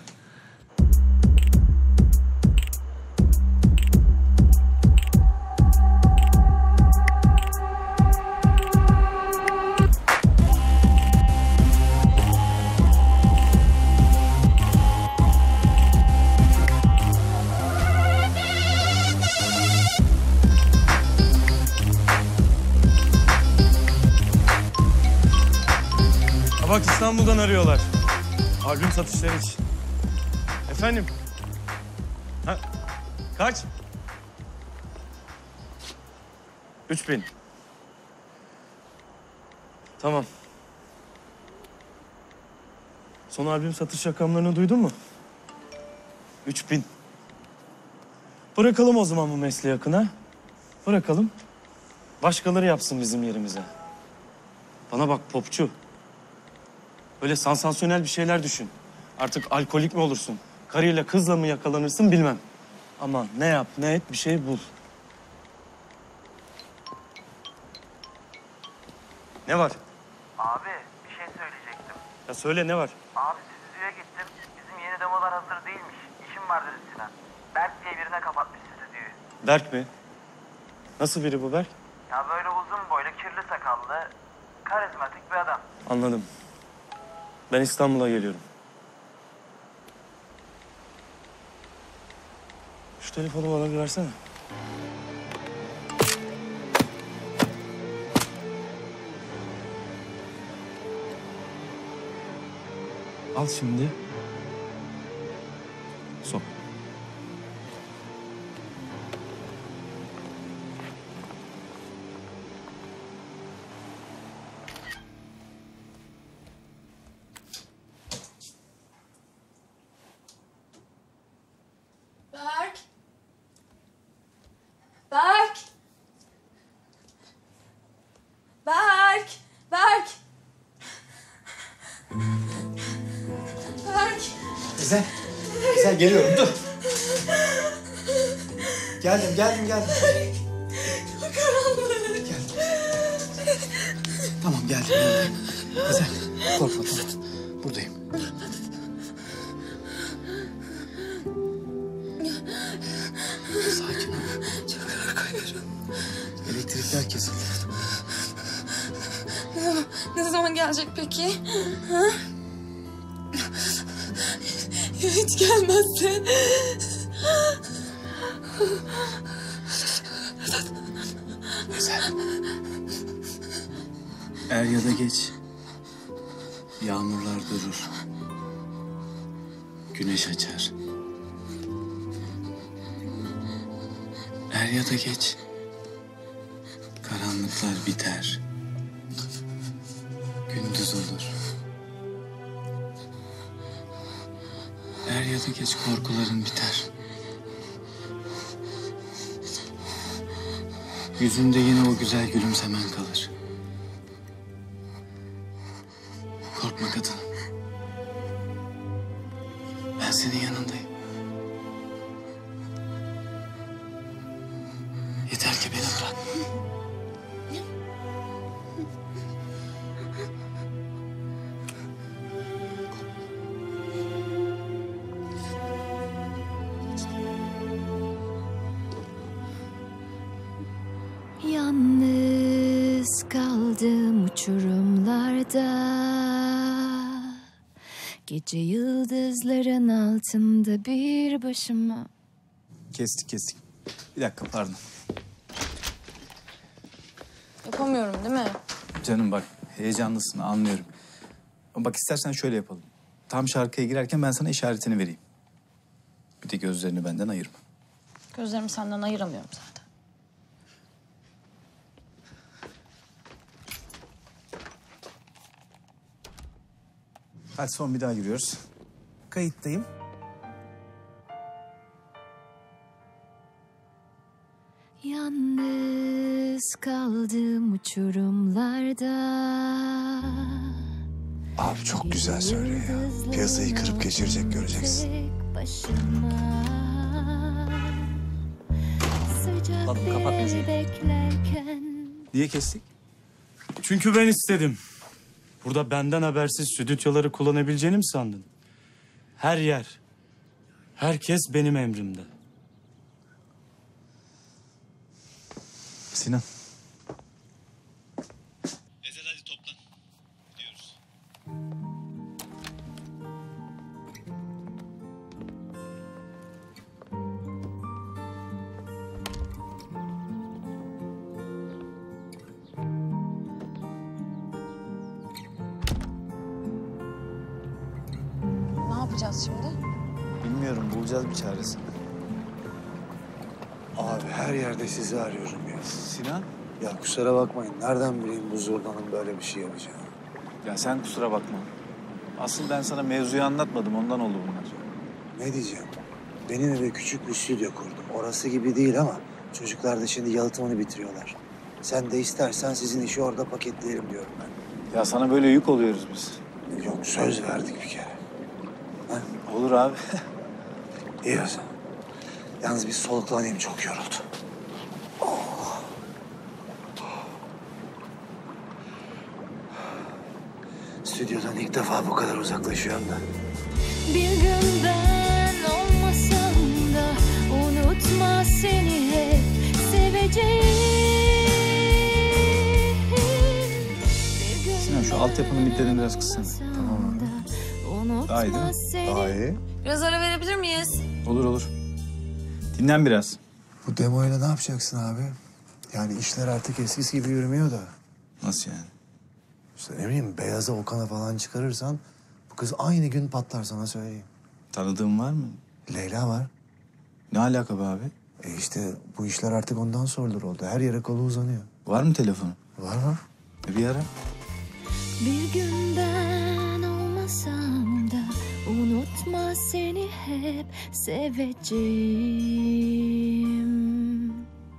Bak İstanbul'dan arıyorlar. Albüm satışları için. Efendim? Ha? Kaç? Üç bin. Tamam. Son albüm satış rakamlarını duydun mu? Üç bin. Bırakalım o zaman bu mesleği Akın'a. Bırakalım. Başkaları yapsın bizim yerimize. Bana bak popçu. Öyle sansasyonel bir şeyler düşün. Artık alkolik mi olursun? Karıyla kızla mı yakalanırsın bilmem. Ama ne yap ne et bir şey bul. Ne var? Abi bir şey söyleyecektim. Ya söyle ne var? Abi stüdyoya gittim. Bizim yeni demolar hazır değilmiş. İşim var dedi Sinan. Berk diye birine kapatmış stüdyoyu. Berk mi? Nasıl biri bu Berk? Ya böyle uzun boylu, kirli sakallı, karizmatik bir adam. Anladım. Ben İstanbul'a geliyorum. Şu telefonu bana bir versene. Al şimdi. Sok. Berk. Berk. Berk. Berk. Berk. Güzel. Güzel geliyorum dur. Geldim geldim geldim. Çok karanlık. Tamam geldim yanındayım. Güzel. Korkma tamam. Buradayım. Sakin ol. Çok korkuyorum. Elektrikler kesildi. Ne zaman, ne zaman gelecek peki? Ha? Ya hiç gelmezse? Güzel. Er ya da geç yağmurlar durur. Güneş açar. Er ya da geç karanlıklar biter. Gündüz olur. Er ya da geç korkuların biter. Yüzünde yine o güzel gülümsemen kalır. Korkma kadınım. Ben senin yanındayım. Yeter ki beni bırak. Yalnız kaldım uçurumlarda, gece yıldızların altında bir başıma. Kestik kestik. Bir dakika pardon. Yapamıyorum değil mi? Canım bak heyecanlısın anlıyorum. Ama bak istersen şöyle yapalım. Tam şarkıya girerken ben sana işaretini vereyim. Bir de gözlerini benden ayırma. Gözlerimi senden ayıramıyorum zaten. Hadi son bir daha giriyoruz. Kayıttayım. Yalnız kaldım uçurumlarda. Abi çok güzel söylüyor ya. Piyasayı kırıp geçirecek göreceksin. Oğlum kapat müziği. Niye kestik? Çünkü ben istedim. Burada benden habersiz stüdyoları kullanabileceğini mi sandın? Her yer, herkes benim emrimde. Sinan. Ezel hadi toplan. Gidiyoruz. Ne yapacağız şimdi? Bilmiyorum bulacağız bir çaresini. Abi her yerde sizi arıyorum ya. Sinan? Ya kusura bakmayın. Nereden bileyim bu zurdanın böyle bir şey yapacağını? Ya sen kusura bakma. Asıl ben sana mevzuyu anlatmadım ondan oldu bunlar. Ne diyeceğim? Benim eve küçük bir stüdyo kurdum. Orası gibi değil ama çocuklar da şimdi yalıtımını bitiriyorlar. Sen de istersen sizin işi orada paketleyelim diyorum ben. Ya sana böyle yük oluyoruz biz. Yok söz verdik bir kere. Ha? Olur abi. İyi o zaman. Yalnız bir soluklanayım çok yoruldu. Oh. Stüdyodan ilk defa bu kadar uzaklaşıyorum da. Bir gün ben olmasam da unutma seni hep seveceğim. Sinan şu altyapının bitlerini biraz kıssana. Tamam abi. Daha iyi değil mi? Daha iyi. Biraz ara verebilir miyiz? Olur olur. Dinlen biraz. Bu demoyla ne yapacaksın abi? Yani işler artık eskisi gibi yürümüyor da. Nasıl yani? İşte ne bileyim Beyaz'a Okan'a falan çıkarırsan bu Kız aynı gün patlar sana söyleyeyim. Tanıdığın var mı? Leyla var. Ne alaka be abi? E işte bu işler artık ondan sorulur oldu. Her yere kolu uzanıyor. Var mı telefonu? Var var. E bir ara. Bir gün ben olmasam da unutma seni hep seveceğim.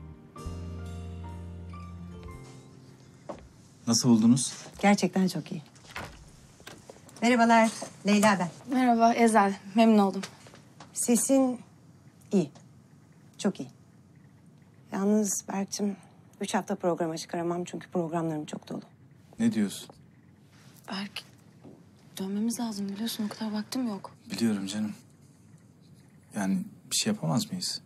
Nasıl buldunuz? Gerçekten çok iyi. Merhabalar, Leyla ben. Merhaba Ezel, memnun oldum. Sesin iyi, çok iyi. Yalnız Berk'cim, üç hafta programa çıkaramam çünkü programlarım çok dolu. Ne diyorsun? Berk, dönmemiz lazım biliyorsun. O kadar vaktim yok. Biliyorum canım. Yani bir şey yapamaz mıyız?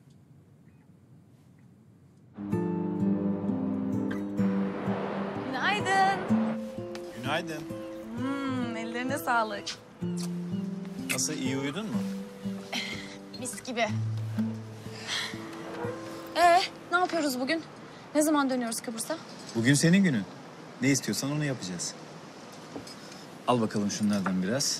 Günaydın. Günaydın. Hmm, ellerine sağlık. Nasıl, iyi uyudun mu? Mis gibi. Ee, ne yapıyoruz bugün? Ne zaman dönüyoruz Kıbrıs'a? Bugün senin günün. Ne istiyorsan onu yapacağız. Al bakalım şunlardan biraz.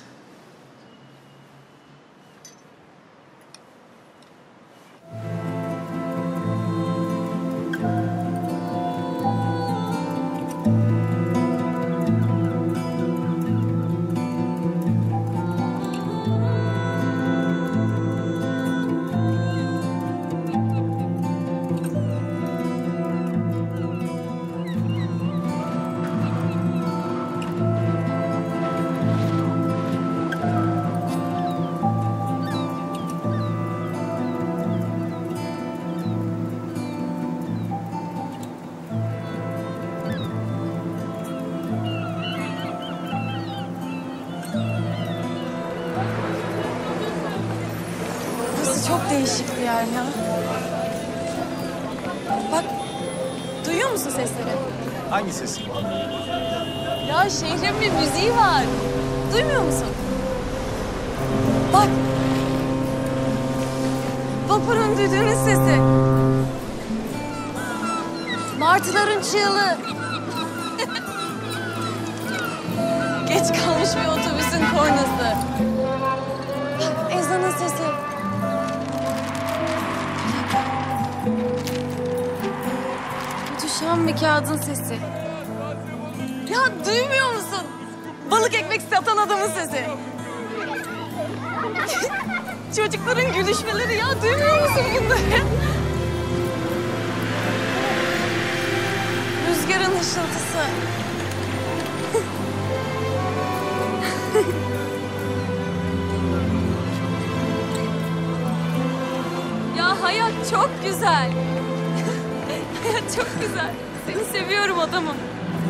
Burası çok değişik bir yer ya. Bak, duyuyor musun sesleri? Hangi sesi? Ya şehrin bir müziği var. Duymuyor musun? Bak. Vapurun düdüğünün sesi. Martıların çığlığı. Geç kalmış bir otobüsün kornası. Bak, ezanın sesi. Düşen bir kağıdın sesi. Ya duymuyor musun? Balık ekmek satan adamın sesi. Çocukların gülüşmeleri, ya duymuyor musun bunları? Rüzgarın hışıltısı. Ya hayat çok güzel. Hayat çok güzel. Seni seviyorum adamım.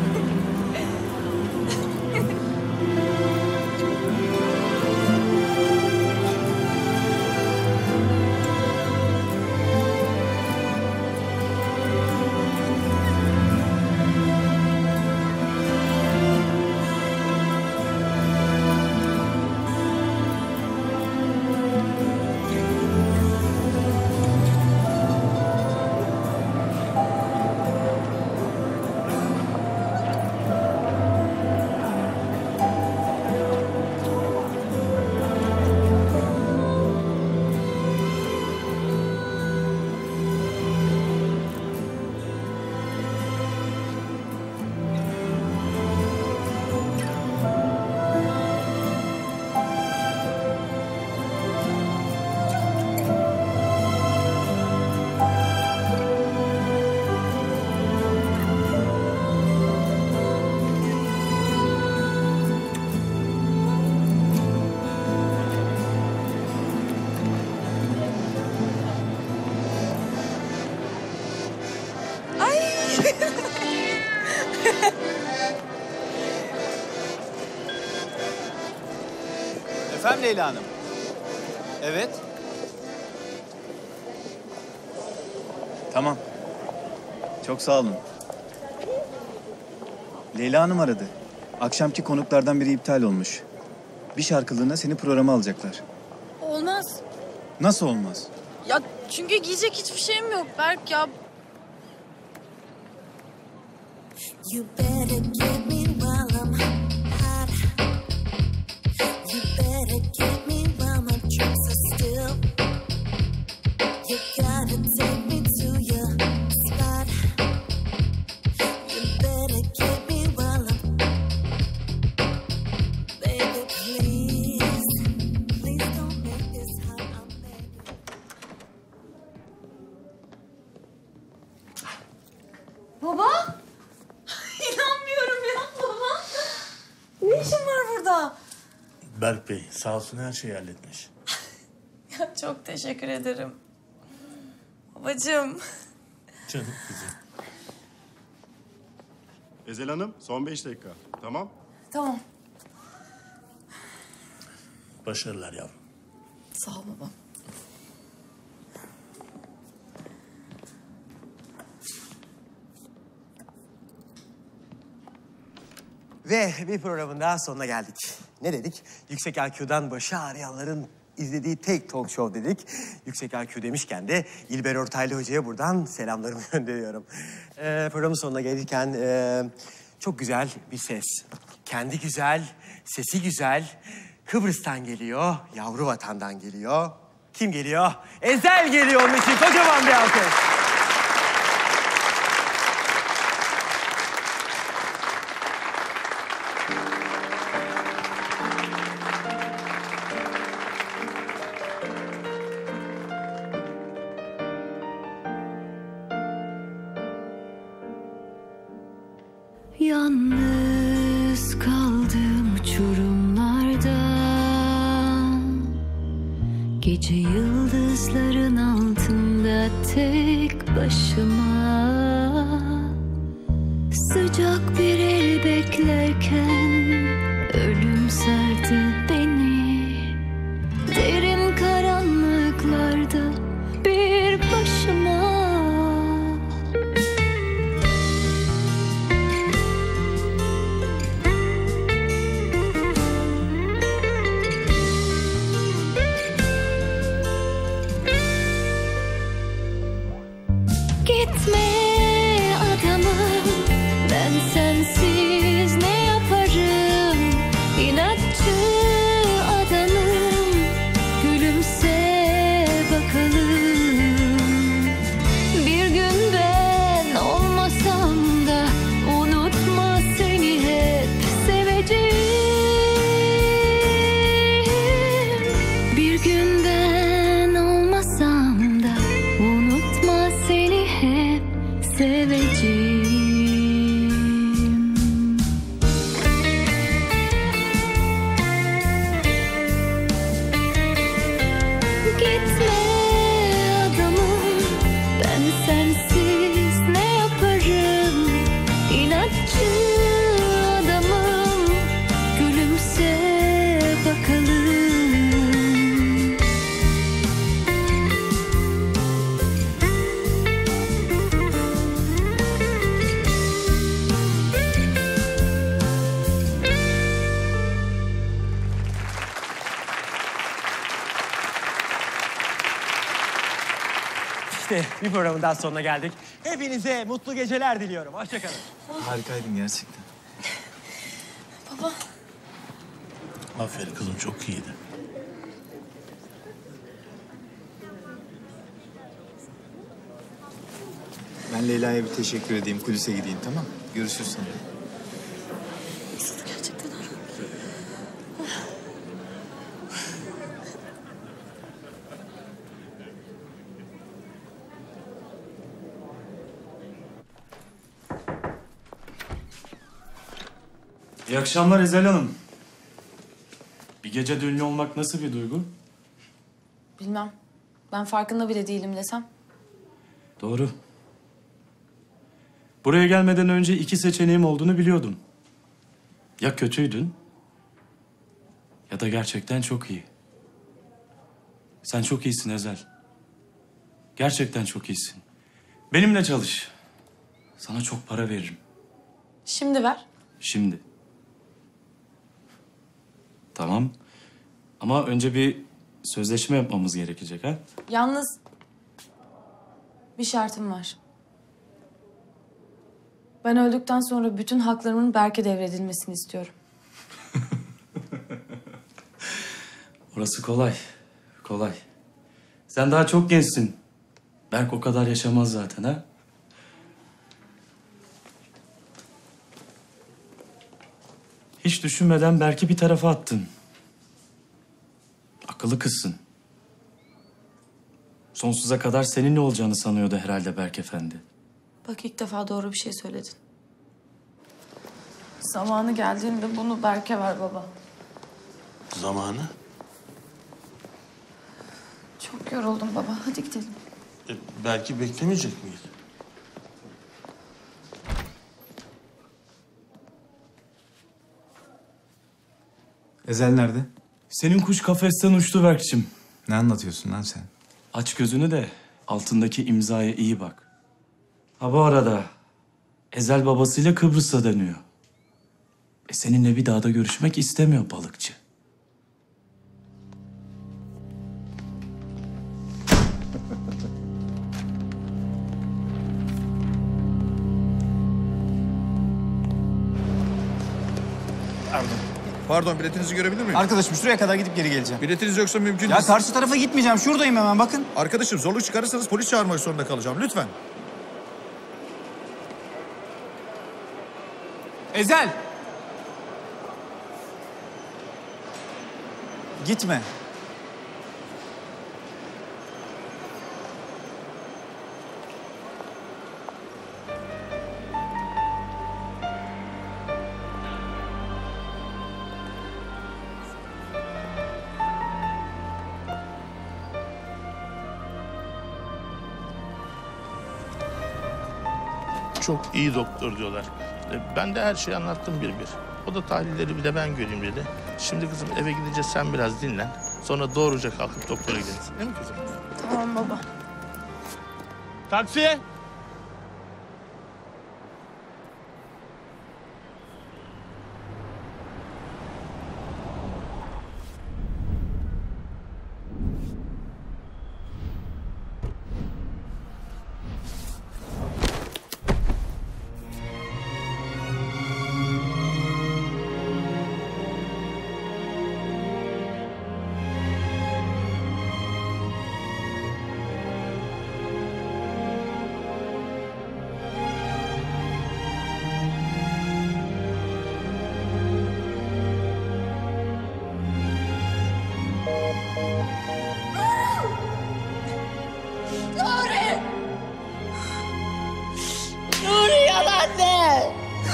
Efendim Leyla Hanım? Evet. Tamam. Çok sağ olun. Leyla Hanım aradı. Akşamki konuklardan biri iptal olmuş. Bir şarkılığına seni programa alacaklar. Olmaz. Nasıl olmaz? Ya çünkü giyecek hiçbir şeyim yok Berk ya. You better get me while I'm hot. var burada? Berk Bey sağ olsun her şeyi halletmiş. Ya çok teşekkür ederim. Babacığım. Canım kızım. Ezel Hanım son beş dakika. Tamam. Tamam. Başarılar yavrum. Sağ ol baba. Ve bir programın daha sonuna geldik. Ne dedik? Yüksek I Q'dan başı ağrıyanların izlediği tek talk show dedik. Yüksek I Q demişken de İlber Ortaylı Hoca'ya buradan selamlarımı gönderiyorum. Ee, programın sonuna gelirken e, çok güzel bir ses. Kendi güzel, sesi güzel. Kıbrıs'tan geliyor, yavru vatandan geliyor. Kim geliyor? Ezel geliyor onun için. Kocaman bir alkış. Yalnız kaldım uçurumlarda, gece yıldızların altında tek başıma. Sıcak bir el beklerken ölüm sardı beni, derin karanlıklarda bir başıma. Gitme adamım, ben sensiz ne yaparım? İnatçı adamım, gülümse bakalım. Bir gün ben olmasam da unutma seni hep seveceğim. Bir gün ben olmasam da unutma seni hep seveceğim. Gitme adamım, ben sensiz ne yaparım? İnatçı adamım, gülümse bakalım. İşte bir programın daha sonuna geldik. Hepinize mutlu geceler diliyorum. Hoşça kalın. Harikaydın gerçekten. Baba. Aferin kızım çok iyiydi. Ben Leyla'ya bir teşekkür edeyim, kulise gideyim tamam mı? Görüşürüz sonra. Gerçekten öyle. İyi akşamlar Ezel Hanım. Bir gecede ünlü olmak nasıl bir duygu? Bilmem. Ben farkında bile değilim desem. Doğru. Buraya gelmeden önce iki seçeneğim olduğunu biliyordum. Ya kötüydün ya da gerçekten çok iyi. Sen çok iyisin Ezel. Gerçekten çok iyisin. Benimle çalış. Sana çok para veririm. Şimdi ver. Şimdi. Tamam. Ama önce bir sözleşme yapmamız gerekecek ha? Yalnız bir şartım var. Ben öldükten sonra bütün haklarımın Berk'e devredilmesini istiyorum. Orası kolay. Kolay. Sen daha çok gençsin. Berk o kadar yaşamaz zaten ha? Hiç düşünmeden Berk'i bir tarafa attın. Akıllı kızsın. Sonsuza kadar seninle olacağını sanıyordu herhalde Berk Efendi. Bak ilk defa doğru bir şey söyledin. Zamanı geldiğinde bunu Berk'e ver baba. Zamanı? Çok yoruldum baba. Hadi gidelim. E, belki beklemeyecek miyiz? Ezel nerede? Senin kuş kafesten uçtu Berk'cim. Ne anlatıyorsun lan sen? Aç gözünü de altındaki imzaya iyi bak. Ha bu arada Ezel babasıyla Kıbrıs'a dönüyor. E seninle bir daha da görüşmek istemiyor balıkçı. Pardon. Pardon, biletinizi görebilir miyim? Arkadaşım şuraya kadar gidip geri geleceğim. Biletiniz yoksa mümkün Ya değil. karşı tarafa gitmeyeceğim. Şuradayım hemen bakın. Arkadaşım zorluk çıkarırsanız polis çağırmak zorunda kalacağım. Lütfen. Ezel! Gitme. Çok iyi doktor diyorlar. E, Ben de her şeyi anlattım bir bir. O da tahlilleri bir de ben göreyim dedi. Şimdi kızım eve gideceğiz, sen biraz dinlen. Sonra doğruca kalkıp doktora gideriz. Değil mi kızım? Tamam baba. Taksi! Nuri! Nuri yalan de!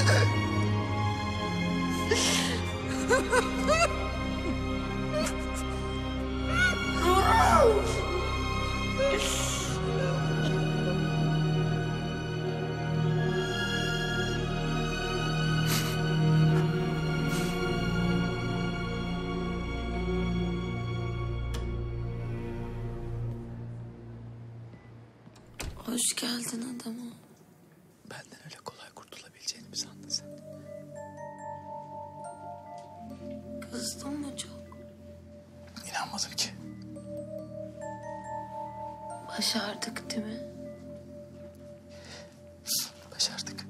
Hoş geldin adamım. Benden öyle kolay kurtulabileceğini mi sandın sen? Kızdın mı çok? İnanmadım ki. Başardık değil mi? Başardık.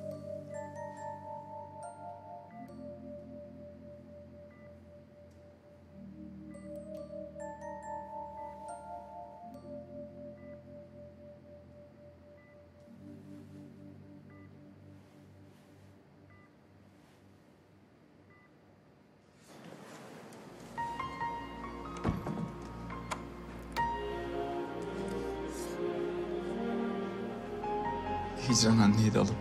Hicran anneyi de alıp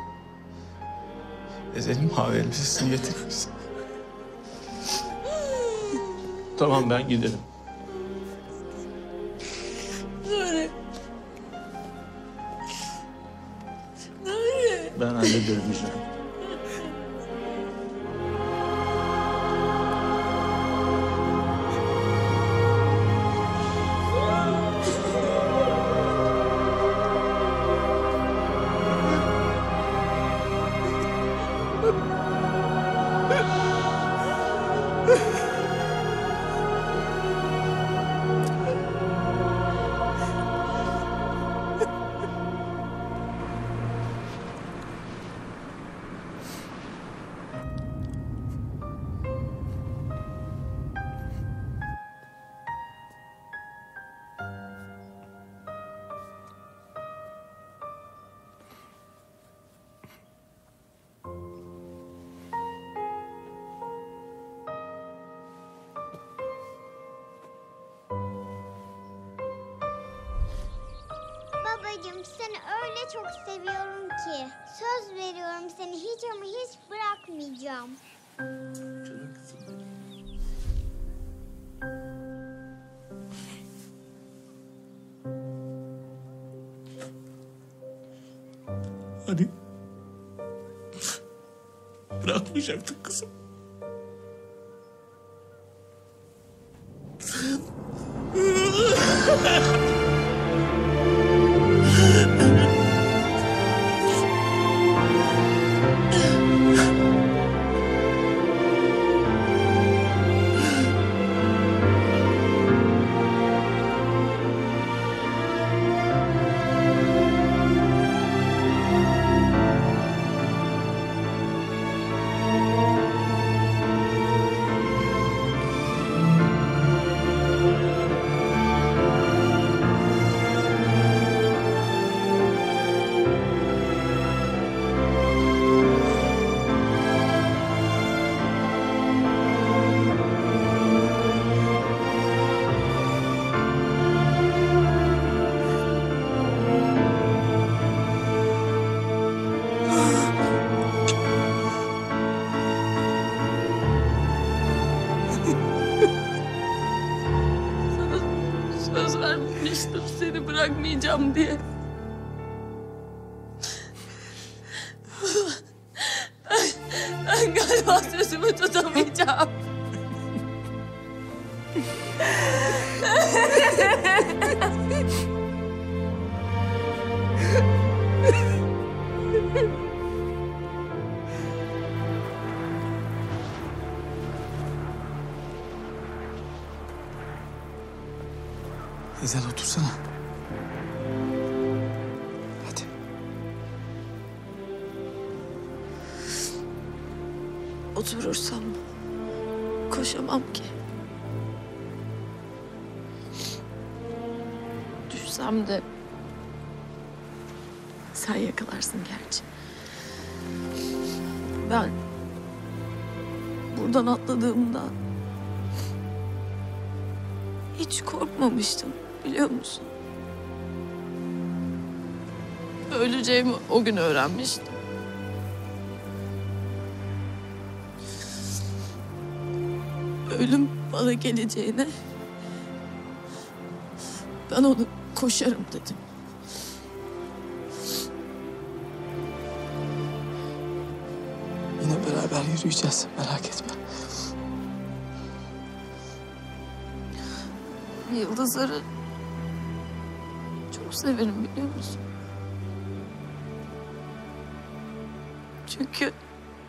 Ezel'in mavi elbisesini getirir misin? Tamam, ben giderim. Nuri! Nuri! Ben hallederim Hicran. Babacığım seni öyle çok seviyorum ki. Söz veriyorum seni hiç ama hiç bırakmayacağım. Canım kızım benim. Hani bırakmayacaktık kızım. Söz vermiştim seni bırakmayacağım diye. Ben, ben galiba sözümü tutamayacağım. Ezel otursana. Hadi. Oturursam koşamam ki. Düşsem de sen yakalarsın gerçi. Ben buradan atladığımda hiç korkmamıştım, biliyor musun? Öleceğimi o gün öğrenmiştim. Ölüm bana geleceğine ben onu koşarım dedim. Yine beraber yürüyeceğiz, merak etme. Yıldızları çok severim, biliyor musun? Çünkü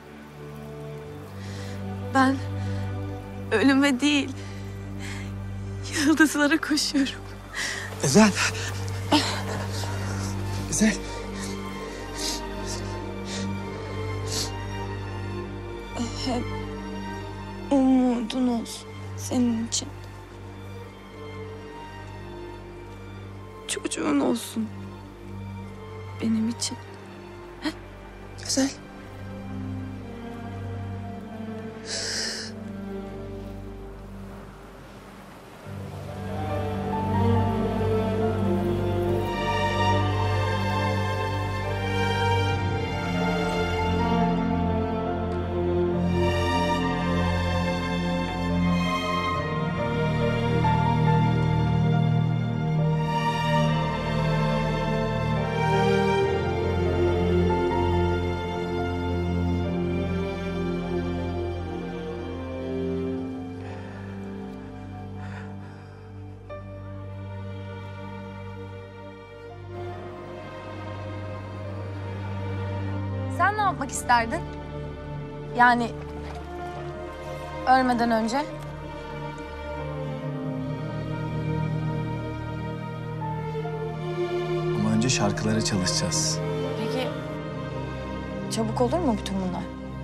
ben ölüme değil, yıldızlara koşuyorum. Ezel. Ezel. Hep umudun olsun senin için. Çocuğun olsun benim için. Güzel. Sen ne yapmak isterdin? Yani ölmeden önce? Ama önce şarkıları çalışacağız. Peki çabuk olur mu bütün bunlar?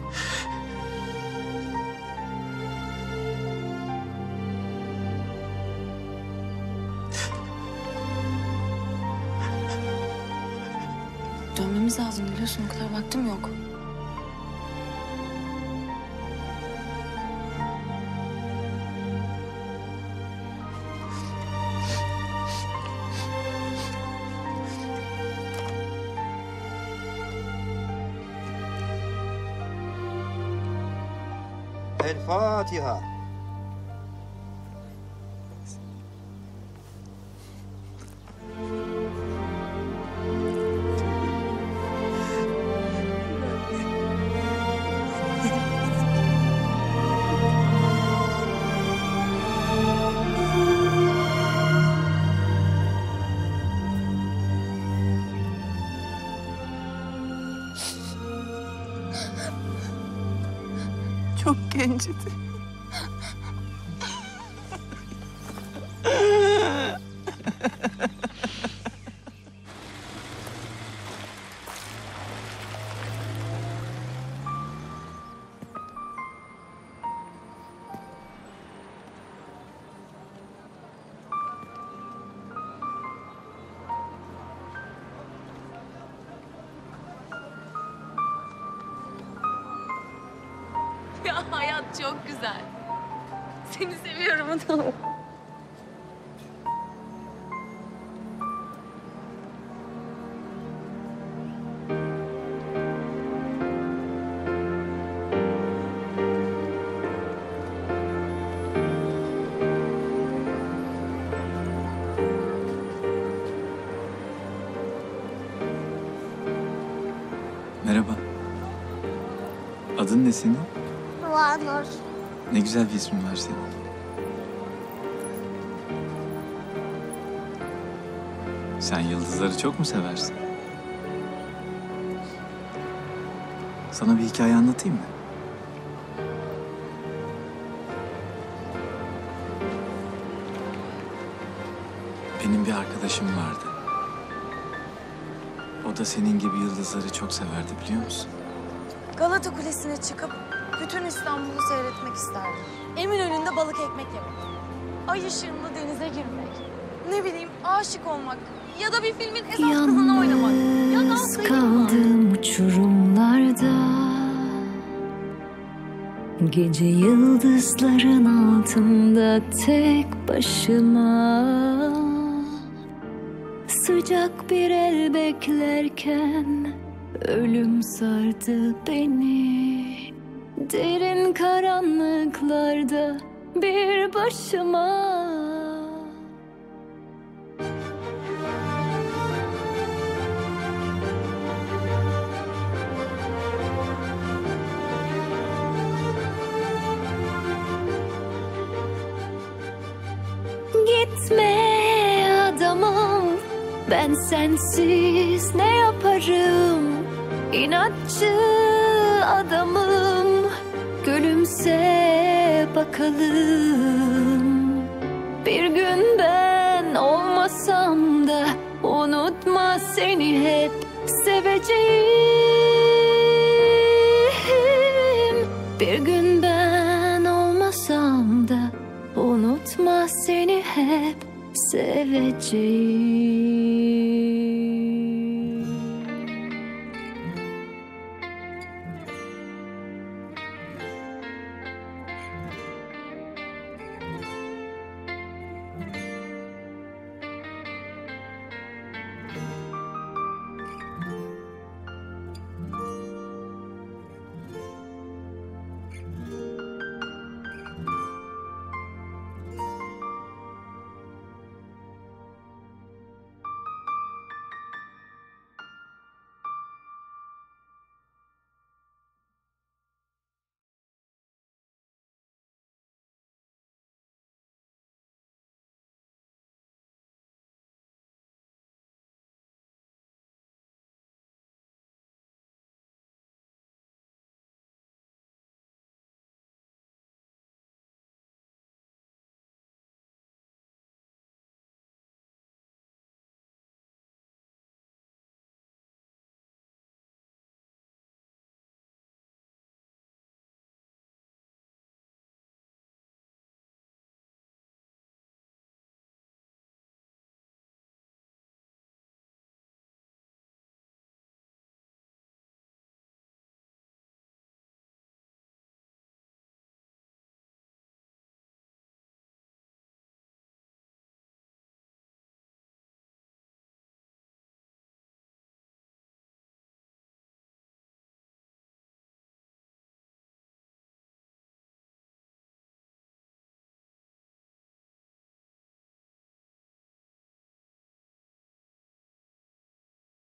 Dönmemiz lazım, biliyorsun o kadar vaktim yok. El Fatiha. Çok gencidi. Ya hayat çok güzel. Seni seviyorum adam. Merhaba. Adın ne senin? Vanur. Ne güzel bir ismin var senin. Sen yıldızları çok mu seversin? Sana bir hikaye anlatayım mı? Benim bir arkadaşım vardı. O da senin gibi yıldızları çok severdi, biliyor musun? Galata Kulesi'ne çıkıp bütün İstanbul'u seyretmek isterdim. Eminönü'nde balık ekmek yemek. Ay ışığında denize girmek. Ne bileyim aşık olmak. Ya da bir filmin esas kızını oynamak. Ya da Yalnız kaldım uçurumlarda, gece yıldızların altında tek başıma. Sıcak bir el beklerken ölüm sardı beni. Derin karanlıklarda bir başıma. Gitme adamım, ben sensiz ne yaparım? İnatçı adamım, gülümse bakalım. Bir gün ben olmasam da unutma, seni hep seveceğim. Bir gün ben olmasam da unutma, seni hep seveceğim.